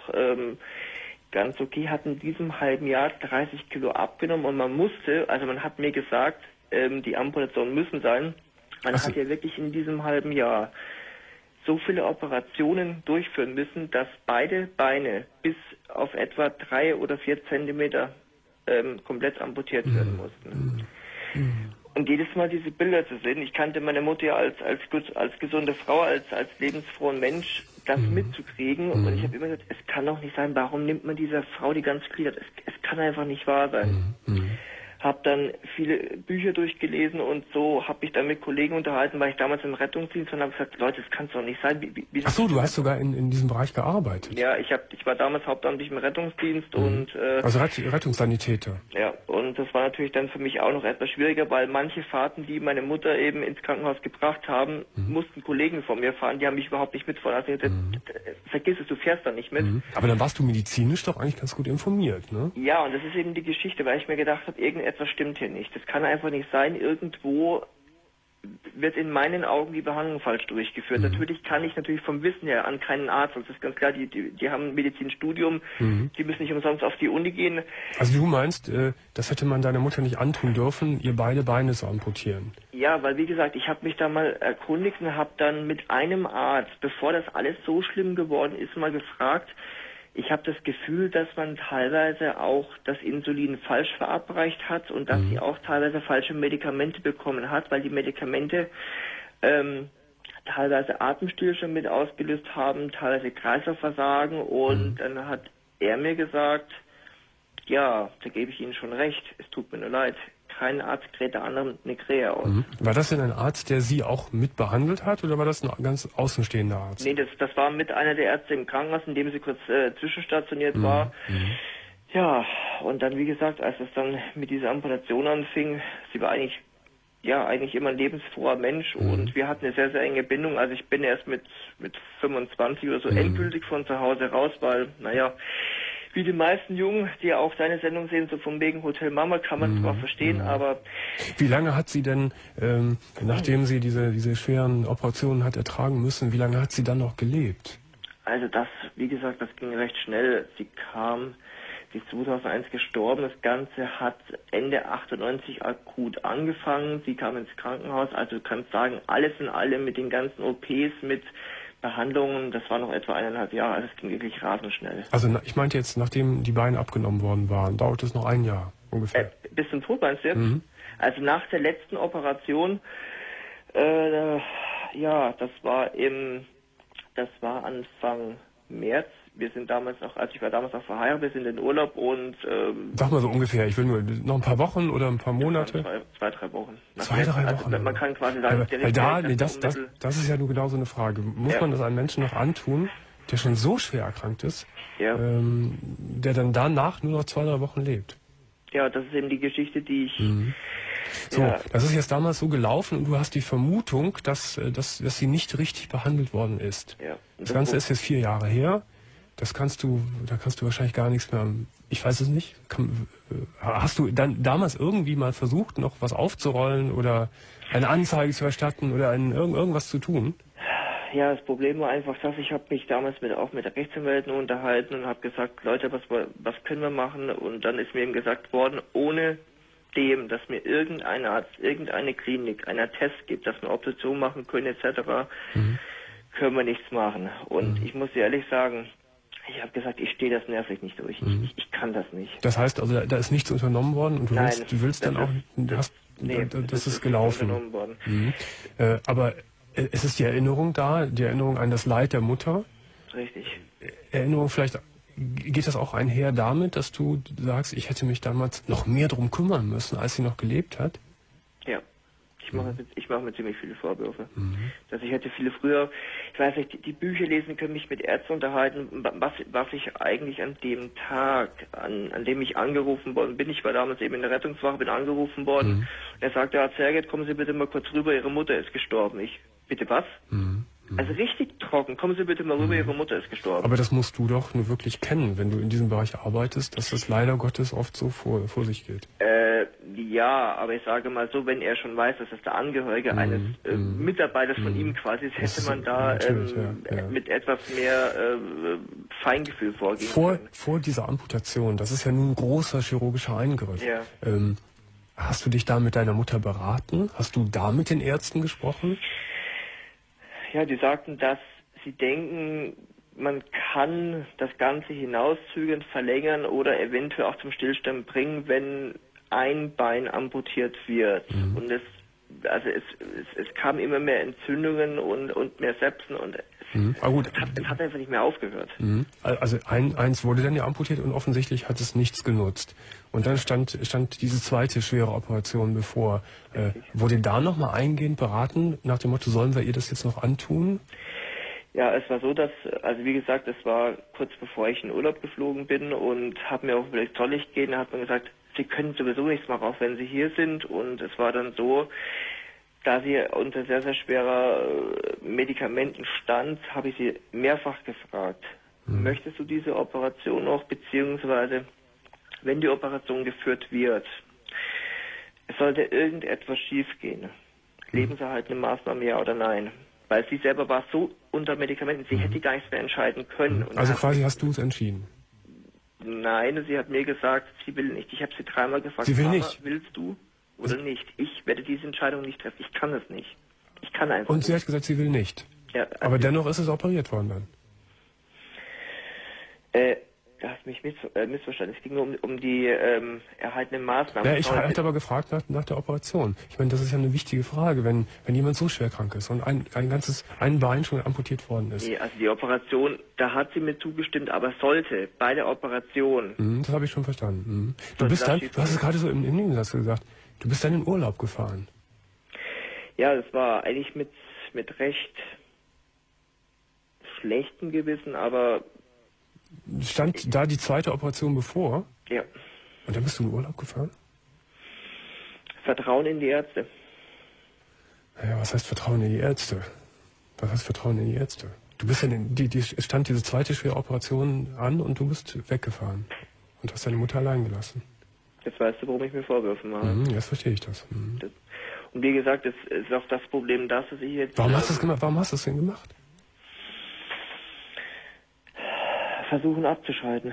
Speaker 8: ganz okay, hat in diesem halben Jahr 30 Kilo abgenommen und man musste, also man hat mir gesagt, die Amputationen müssen sein, man hat ja wirklich in diesem halben Jahr so viele Operationen durchführen müssen, dass beide Beine bis auf etwa 3 oder 4 Zentimeter komplett amputiert werden mussten. Und jedes Mal diese Bilder zu sehen, ich kannte meine Mutter ja als gesunde Frau, als lebensfrohen Mensch, das mitzukriegen. Und ich habe immer gesagt, es kann doch nicht sein, warum nimmt man dieser Frau die ganze Glieder? Es kann einfach nicht wahr sein. Habe dann viele Bücher durchgelesen und so habe ich dann mit Kollegen unterhalten, weil ich damals im Rettungsdienst und habe gesagt, Leute, das kann es doch nicht sein.
Speaker 2: Ach so, du hast sogar in diesem Bereich gearbeitet?
Speaker 8: Ja, ich war damals hauptamtlich im Rettungsdienst und...
Speaker 2: also Rettungssanitäter?
Speaker 8: Ja, und das war natürlich dann für mich auch noch etwas schwieriger, weil manche Fahrten, die meine Mutter eben ins Krankenhaus gebracht haben, mussten Kollegen von mir fahren, die haben mich überhaupt nicht mitfahren. Also vergiss es, du fährst da nicht mit.
Speaker 2: Aber dann warst du medizinisch doch eigentlich ganz gut informiert, ne?
Speaker 8: Ja, und das ist eben die Geschichte, weil ich mir gedacht habe, irgendetwas stimmt hier nicht. Das kann einfach nicht sein. Irgendwo wird in meinen Augen die Behandlung falsch durchgeführt. Natürlich kann ich vom Wissen her an keinen Arzt, das ist ganz klar, die haben ein Medizinstudium, die müssen nicht umsonst auf die Uni gehen.
Speaker 2: Also du meinst, das hätte man deiner Mutter nicht antun dürfen, ihr beide Beine zu amputieren?
Speaker 8: Ja, weil wie gesagt, ich habe mich da mal erkundigt und habe dann mit einem Arzt, bevor das alles so schlimm geworden ist, mal gefragt, ich habe das Gefühl, dass man teilweise auch das Insulin falsch verabreicht hat und dass sie auch teilweise falsche Medikamente bekommen hat, weil die Medikamente teilweise Atemstillstand mit ausgelöst haben, teilweise Kreislaufversagen und dann hat er mir gesagt, ja, da gebe ich Ihnen schon recht, es tut mir nur leid. Kein Arzt kräht der anderen eine Krähe aus.
Speaker 2: War das denn ein Arzt, der Sie auch mit behandelt hat oder war das ein ganz außenstehender Arzt?
Speaker 8: Nee, das war mit einer der Ärzte im Krankenhaus, in dem sie kurz zwischenstationiert war. Ja, und dann wie gesagt, als es dann mit dieser Amputation anfing, sie war eigentlich immer ein lebensfroher Mensch und wir hatten eine sehr, sehr enge Bindung. Also ich bin erst mit 25 oder so endgültig von zu Hause raus, weil, wie die meisten Jungen, die auch deine Sendung sehen, so vom wegen Hotel Mama, kann man zwar verstehen, aber...
Speaker 2: Wie lange hat sie denn, nachdem sie diese schweren Operationen hat ertragen müssen, wie lange hat sie dann noch gelebt?
Speaker 8: Also das, wie gesagt, das ging recht schnell. Sie ist 2001 gestorben. Das Ganze hat Ende 98 akut angefangen. Sie kam ins Krankenhaus. Also du kannst sagen, alles in allem mit den ganzen OPs, mit Behandlungen, das war noch etwa 1,5 Jahre, also es ging wirklich rasend schnell.
Speaker 2: Also ich meinte jetzt, nachdem die Beine abgenommen worden waren, dauert es noch 1 Jahr ungefähr?
Speaker 8: Bis zum Tod meinst du jetzt? Mhm. Also nach der letzten Operation, ja, das war Anfang März. Wir sind damals noch, also ich war damals noch verheiratet, wir sind in Urlaub und...
Speaker 2: Sag mal so ungefähr, ich will nur noch ein paar Wochen oder ein paar Monate?
Speaker 8: 2-3 Wochen.
Speaker 2: 2-3 Wochen?
Speaker 8: Also man kann quasi sagen...
Speaker 2: Das ist ja nur genau so eine Frage. Muss man das einem Menschen noch antun, der schon so schwer erkrankt ist, der dann danach nur noch 2-3 Wochen lebt?
Speaker 8: Ja, das ist eben die Geschichte, die ich...
Speaker 2: So, das ist jetzt damals so gelaufen und du hast die Vermutung, dass sie nicht richtig behandelt worden ist.
Speaker 8: Ja.
Speaker 2: Das Ganze ist jetzt 4 Jahre her. Da kannst du wahrscheinlich gar nichts mehr, ich weiß es nicht. Hast du dann damals irgendwie mal versucht, noch was aufzurollen oder eine Anzeige zu erstatten oder irgendwas zu tun?
Speaker 8: Ja, das Problem war einfach, dass ich habe mich damals auch mit der Rechtsanwältin unterhalten und habe gesagt, Leute, was können wir machen? Und dann ist mir eben gesagt worden, ohne dem, dass mir irgendein Arzt, irgendeine Klinik einen Test gibt, dass wir eine Obduktion machen können etc., können wir nichts machen. Und ich muss dir ehrlich sagen, ich habe gesagt, ich stehe das nervlich nicht durch. Ich kann das nicht.
Speaker 2: Das heißt also, da ist nichts unternommen worden und du willst dann auch, das ist gelaufen.
Speaker 8: Unternommen worden.
Speaker 2: Aber es ist die Erinnerung da, die Erinnerung an das Leid der Mutter.
Speaker 8: Richtig.
Speaker 2: Erinnerung vielleicht, geht das auch einher damit, dass du sagst, ich hätte mich damals noch mehr drum kümmern müssen, als sie noch gelebt hat?
Speaker 8: Ja. Ich mache mir ziemlich viele Vorwürfe. Dass ich hätte viele früher, ich weiß nicht, die Bücher lesen können, mich mit Ärzten unterhalten, was ich eigentlich an dem Tag, an dem ich angerufen worden bin, ich war damals eben in der Rettungswache, bin angerufen worden, und er sagte, Herr Zerget, kommen Sie bitte mal kurz rüber, Ihre Mutter ist gestorben. Ich, bitte was? Also richtig trocken, kommen Sie bitte mal rüber, Ihre Mutter ist gestorben.
Speaker 2: Aber das musst du doch nur wirklich kennen, wenn du in diesem Bereich arbeitest, dass das leider Gottes oft so vor sich geht.
Speaker 8: Ja, aber ich sage mal so, wenn er schon weiß, dass es der Angehörige eines Mitarbeiters von ihm quasi ist, hätte man da mit etwas mehr Feingefühl vorgehen können.
Speaker 2: Vor dieser Amputation, das ist ja nun ein großer chirurgischer Eingriff.
Speaker 8: Ja.
Speaker 2: Hast du dich da mit deiner Mutter beraten? Hast du da mit den Ärzten gesprochen?
Speaker 8: Ja, die sagten, dass sie denken, man kann das Ganze hinauszögern, verlängern oder eventuell auch zum Stillstand bringen, wenn ein Bein amputiert wird. Und es kamen immer mehr Entzündungen und mehr Sepsen und es hat einfach nicht mehr aufgehört.
Speaker 2: Also eins wurde dann ja amputiert und offensichtlich hat es nichts genutzt. Und dann stand diese zweite schwere Operation bevor. Wurde da nochmal eingehend beraten, nach dem Motto, sollen wir ihr das jetzt noch antun?
Speaker 8: Ja, es war so, dass, also wie gesagt, es war kurz bevor ich in Urlaub geflogen bin und habe mir auch überlegt, soll ich gehen? Da hat man gesagt, Sie können sowieso nichts machen, auch wenn Sie hier sind. Und es war dann so, da sie unter sehr, sehr schwerer Medikamenten stand, habe ich sie mehrfach gefragt, möchtest du diese Operation noch, beziehungsweise, wenn die Operation geführt wird, es sollte irgendetwas schiefgehen, lebenserhaltende Maßnahme, ja oder nein? Weil sie selber war so unter Medikamenten, sie hätte gar nichts mehr entscheiden können. Und
Speaker 2: also quasi hast du es entschieden?
Speaker 8: Nein, sie hat mir gesagt, sie will nicht. Ich habe sie 3-mal gefragt,
Speaker 2: sie will nicht.
Speaker 8: Willst du oder nicht? Ich werde diese Entscheidung nicht treffen. Ich kann es nicht. Ich kann einfach
Speaker 2: Und
Speaker 8: nicht.
Speaker 2: Sie hat gesagt, sie will nicht?
Speaker 8: Ja.
Speaker 2: Aber dennoch ist es operiert worden dann?
Speaker 8: Du hast mich missverstanden. Es ging nur um die erhaltenen Maßnahmen.
Speaker 2: Ja, ich hatte aber gefragt nach der Operation. Ich meine, das ist ja eine wichtige Frage, wenn jemand so schwer krank ist und ein Bein schon amputiert worden ist.
Speaker 8: Nee, also die Operation, da hat sie mir zugestimmt, aber sollte bei der Operation...
Speaker 2: Das habe ich schon verstanden. Du hast es gerade so im Nebensatz gesagt, du bist dann in Urlaub gefahren.
Speaker 8: Ja, das war eigentlich mit recht schlechtem Gewissen, aber...
Speaker 2: Stand da die zweite Operation bevor?
Speaker 8: Ja.
Speaker 2: Und dann bist du in Urlaub gefahren?
Speaker 8: Vertrauen in die Ärzte.
Speaker 2: Naja, was heißt Vertrauen in die Ärzte? Was heißt Vertrauen in die Ärzte? Du bist ja stand diese zweite schwere Operation an und du bist weggefahren und hast deine Mutter allein gelassen.
Speaker 8: Jetzt weißt du, warum ich mir Vorwürfe mache.
Speaker 2: Jetzt verstehe ich das.
Speaker 8: Und wie gesagt, es ist auch das Problem, dass ich jetzt...
Speaker 2: Warum hast du es gemacht? Warum hast du es denn gemacht?
Speaker 8: Versuchen abzuschalten.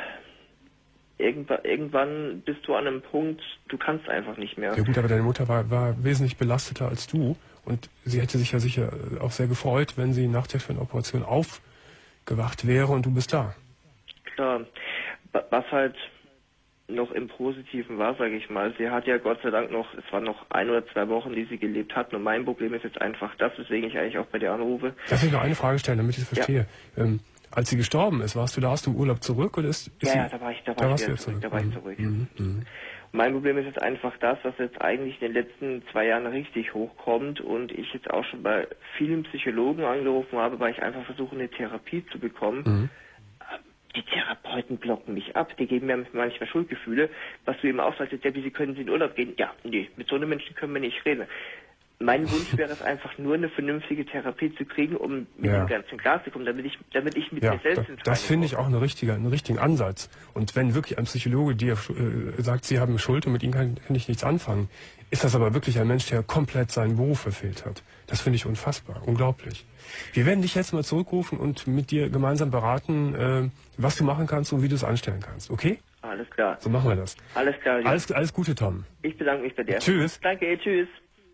Speaker 8: Irgendwann bist du an einem Punkt, du kannst einfach nicht mehr.
Speaker 2: Ja gut, aber deine Mutter war wesentlich belasteter als du Und sie hätte sich ja sicher auch sehr gefreut, wenn sie nach der schweren Operation aufgewacht wäre und du bist da.
Speaker 8: Klar, was halt noch im Positiven war, sage ich mal, sie hat ja Gott sei Dank noch, es waren noch 1 oder 2 Wochen, die sie gelebt hat. Und mein Problem ist jetzt einfach das, weswegen ich eigentlich auch bei dir anrufe.
Speaker 2: Darf ich noch eine Frage stellen, damit ich es verstehe? Ja. Als sie gestorben ist, warst du da aus dem Urlaub zurück oder ist
Speaker 8: ja, da war ich zurück. Mein Problem ist jetzt einfach das, was jetzt eigentlich in den letzten 2 Jahren richtig hochkommt und ich jetzt auch schon bei vielen Psychologen angerufen habe, weil ich einfach versuche, eine Therapie zu bekommen. Die Therapeuten blocken mich ab, die geben mir manchmal Schuldgefühle, was du eben auch sagst, ja, wie können sie in Urlaub gehen? Ja, nee, mit so einem Menschen können wir nicht reden. Mein Wunsch wäre es einfach nur, eine vernünftige Therapie zu kriegen, um mit dem Ganzen klarzukommen, damit ich mit mir selbst in
Speaker 2: Das finde ich auch einen richtigen Ansatz. Und wenn wirklich ein Psychologe dir sagt, sie haben Schuld und mit ihm kann ich nichts anfangen, ist das aber wirklich ein Mensch, der komplett seinen Beruf verfehlt hat. Das finde ich unfassbar, unglaublich. Wir werden dich jetzt mal zurückrufen und mit dir gemeinsam beraten, was du machen kannst und wie du es anstellen kannst, okay?
Speaker 8: Alles klar.
Speaker 2: So machen wir das.
Speaker 8: Alles klar. Ja.
Speaker 2: Alles Gute, Tom.
Speaker 8: Ich bedanke mich bei dir.
Speaker 2: Tschüss.
Speaker 8: Danke, tschüss.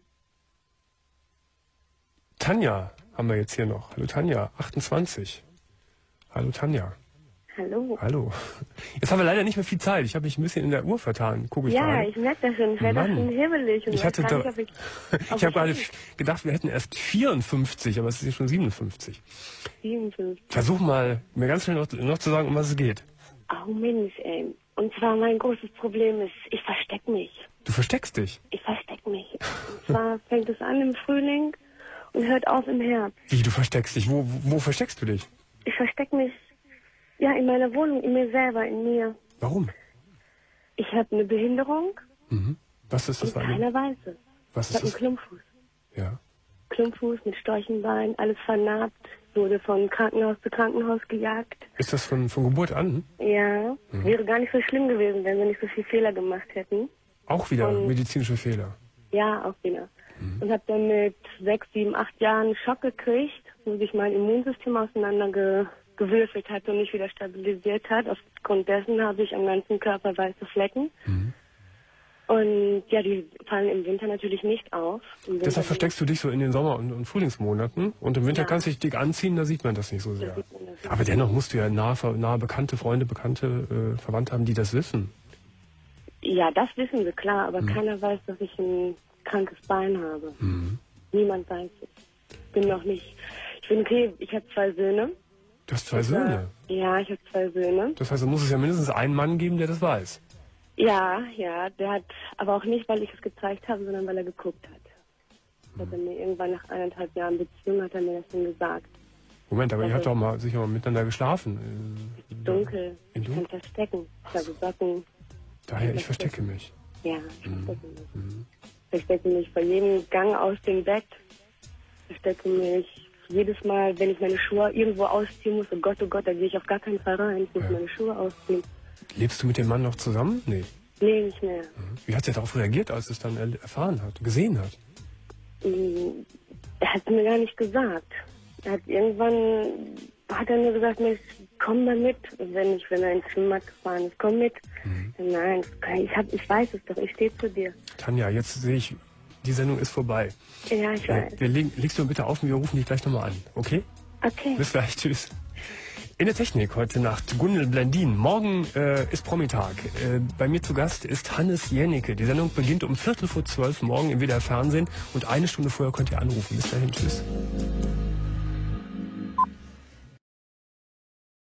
Speaker 2: Tanja haben wir jetzt hier noch. Hallo Tanja, 28. Hallo Tanja.
Speaker 9: Hallo.
Speaker 2: Hallo. Jetzt haben wir leider nicht mehr viel Zeit. Ich habe mich ein bisschen in der Uhr vertan. Gucke ich
Speaker 9: ja,
Speaker 2: gerade.
Speaker 9: Ich merke das schon. Ich werde schon hibbelig. Und
Speaker 2: ich habe gerade gedacht, wir hätten erst 54, aber es ist schon 57.
Speaker 9: 57.
Speaker 2: Versuch mal, mir ganz schnell noch zu sagen, um was es geht.
Speaker 9: Oh Mensch, ey. Und zwar mein großes Problem ist, ich verstecke mich.
Speaker 2: Du versteckst dich?
Speaker 9: Ich verstecke mich. Und zwar fängt es an im Frühling und hört auf im Herbst.
Speaker 2: Wie, du versteckst dich? Wo versteckst du dich?
Speaker 9: Ich verstecke mich, ja, in meiner Wohnung, in mir selber, in mir.
Speaker 2: Warum?
Speaker 9: Ich habe eine Behinderung.
Speaker 2: Was ist das?
Speaker 9: Und keiner weiß es.
Speaker 2: Was
Speaker 9: ist das? Ich habe einen Klumpfuß.
Speaker 2: Ja.
Speaker 9: Klumpfuß mit Storchenbein, alles vernarbt, wurde von Krankenhaus zu Krankenhaus gejagt.
Speaker 2: Ist das von Geburt an?
Speaker 9: Ja. Wäre gar nicht so schlimm gewesen, wenn wir nicht so viele Fehler gemacht hätten.
Speaker 2: Auch wieder medizinische Fehler?
Speaker 9: Ja, auch wieder. Und habe dann mit 6, 7, 8 Jahren Schock gekriegt, wo sich mein Immunsystem auseinandergewürfelt hat und nicht wieder stabilisiert hat. Aufgrund dessen habe ich am ganzen Körper weiße Flecken. Und ja, die fallen im Winter natürlich nicht auf.
Speaker 2: Deshalb versteckst du dich so in den Sommer- und Frühlingsmonaten. Und im Winter kannst du dich dick anziehen, da sieht man das nicht so sehr. Aber dennoch musst du ja nahe Bekannte, Freunde, Verwandte haben, die das wissen.
Speaker 9: Ja, das wissen wir, klar. Aber keiner weiß, dass ich ein krankes Bein habe. Niemand weiß es. Ich bin okay, ich habe 2 Söhne.
Speaker 2: Du hast 2 Söhne?
Speaker 9: Ja, ich habe 2 Söhne.
Speaker 2: Das heißt, da muss es ja mindestens einen Mann geben, der das weiß.
Speaker 9: Ja, der hat, aber auch nicht, weil ich es gezeigt habe, sondern weil er geguckt hat. Das hat er mir irgendwann nach 1,5 Jahren Beziehung, hat er mir das schon gesagt.
Speaker 2: Moment, aber ihr habt doch sicher mal miteinander geschlafen.
Speaker 9: Dunkel. Ich kann verstecken. Ich habe Socken.
Speaker 2: Daher, ich verstecke mich.
Speaker 9: Ja, ich verstecke mich. Ich verstecke mich bei jedem Gang aus dem Bett. Ich verstecke mich jedes Mal, wenn ich meine Schuhe irgendwo ausziehen muss. Oh Gott, da gehe ich auf gar keinen Fall rein. Ich muss meine Schuhe ausziehen.
Speaker 2: Lebst du mit dem Mann noch zusammen? Nee.
Speaker 9: Nee, nicht mehr.
Speaker 2: Wie hat er darauf reagiert, als er es dann erfahren hat, gesehen hat?
Speaker 9: Er hat es mir gar nicht gesagt. Irgendwann hat er nur gesagt, Mensch, komm mal mit. Wenn er ins Schwimmbad gefahren ist, komm mit. Nein, ich weiß es doch, ich stehe zu dir.
Speaker 2: Tanja, jetzt sehe ich, die Sendung ist vorbei.
Speaker 9: Ja, ich weiß.
Speaker 2: Legst du bitte auf und wir rufen dich gleich nochmal an, okay?
Speaker 9: Okay.
Speaker 2: Bis gleich, tschüss. In der Technik heute Nacht Gundel Blendin. Morgen ist Promitag. Bei mir zu Gast ist Hannes Jennecke. Die Sendung beginnt um 11:45 morgen im WDR Fernsehen und 1 Stunde vorher könnt ihr anrufen. Bis dahin, tschüss.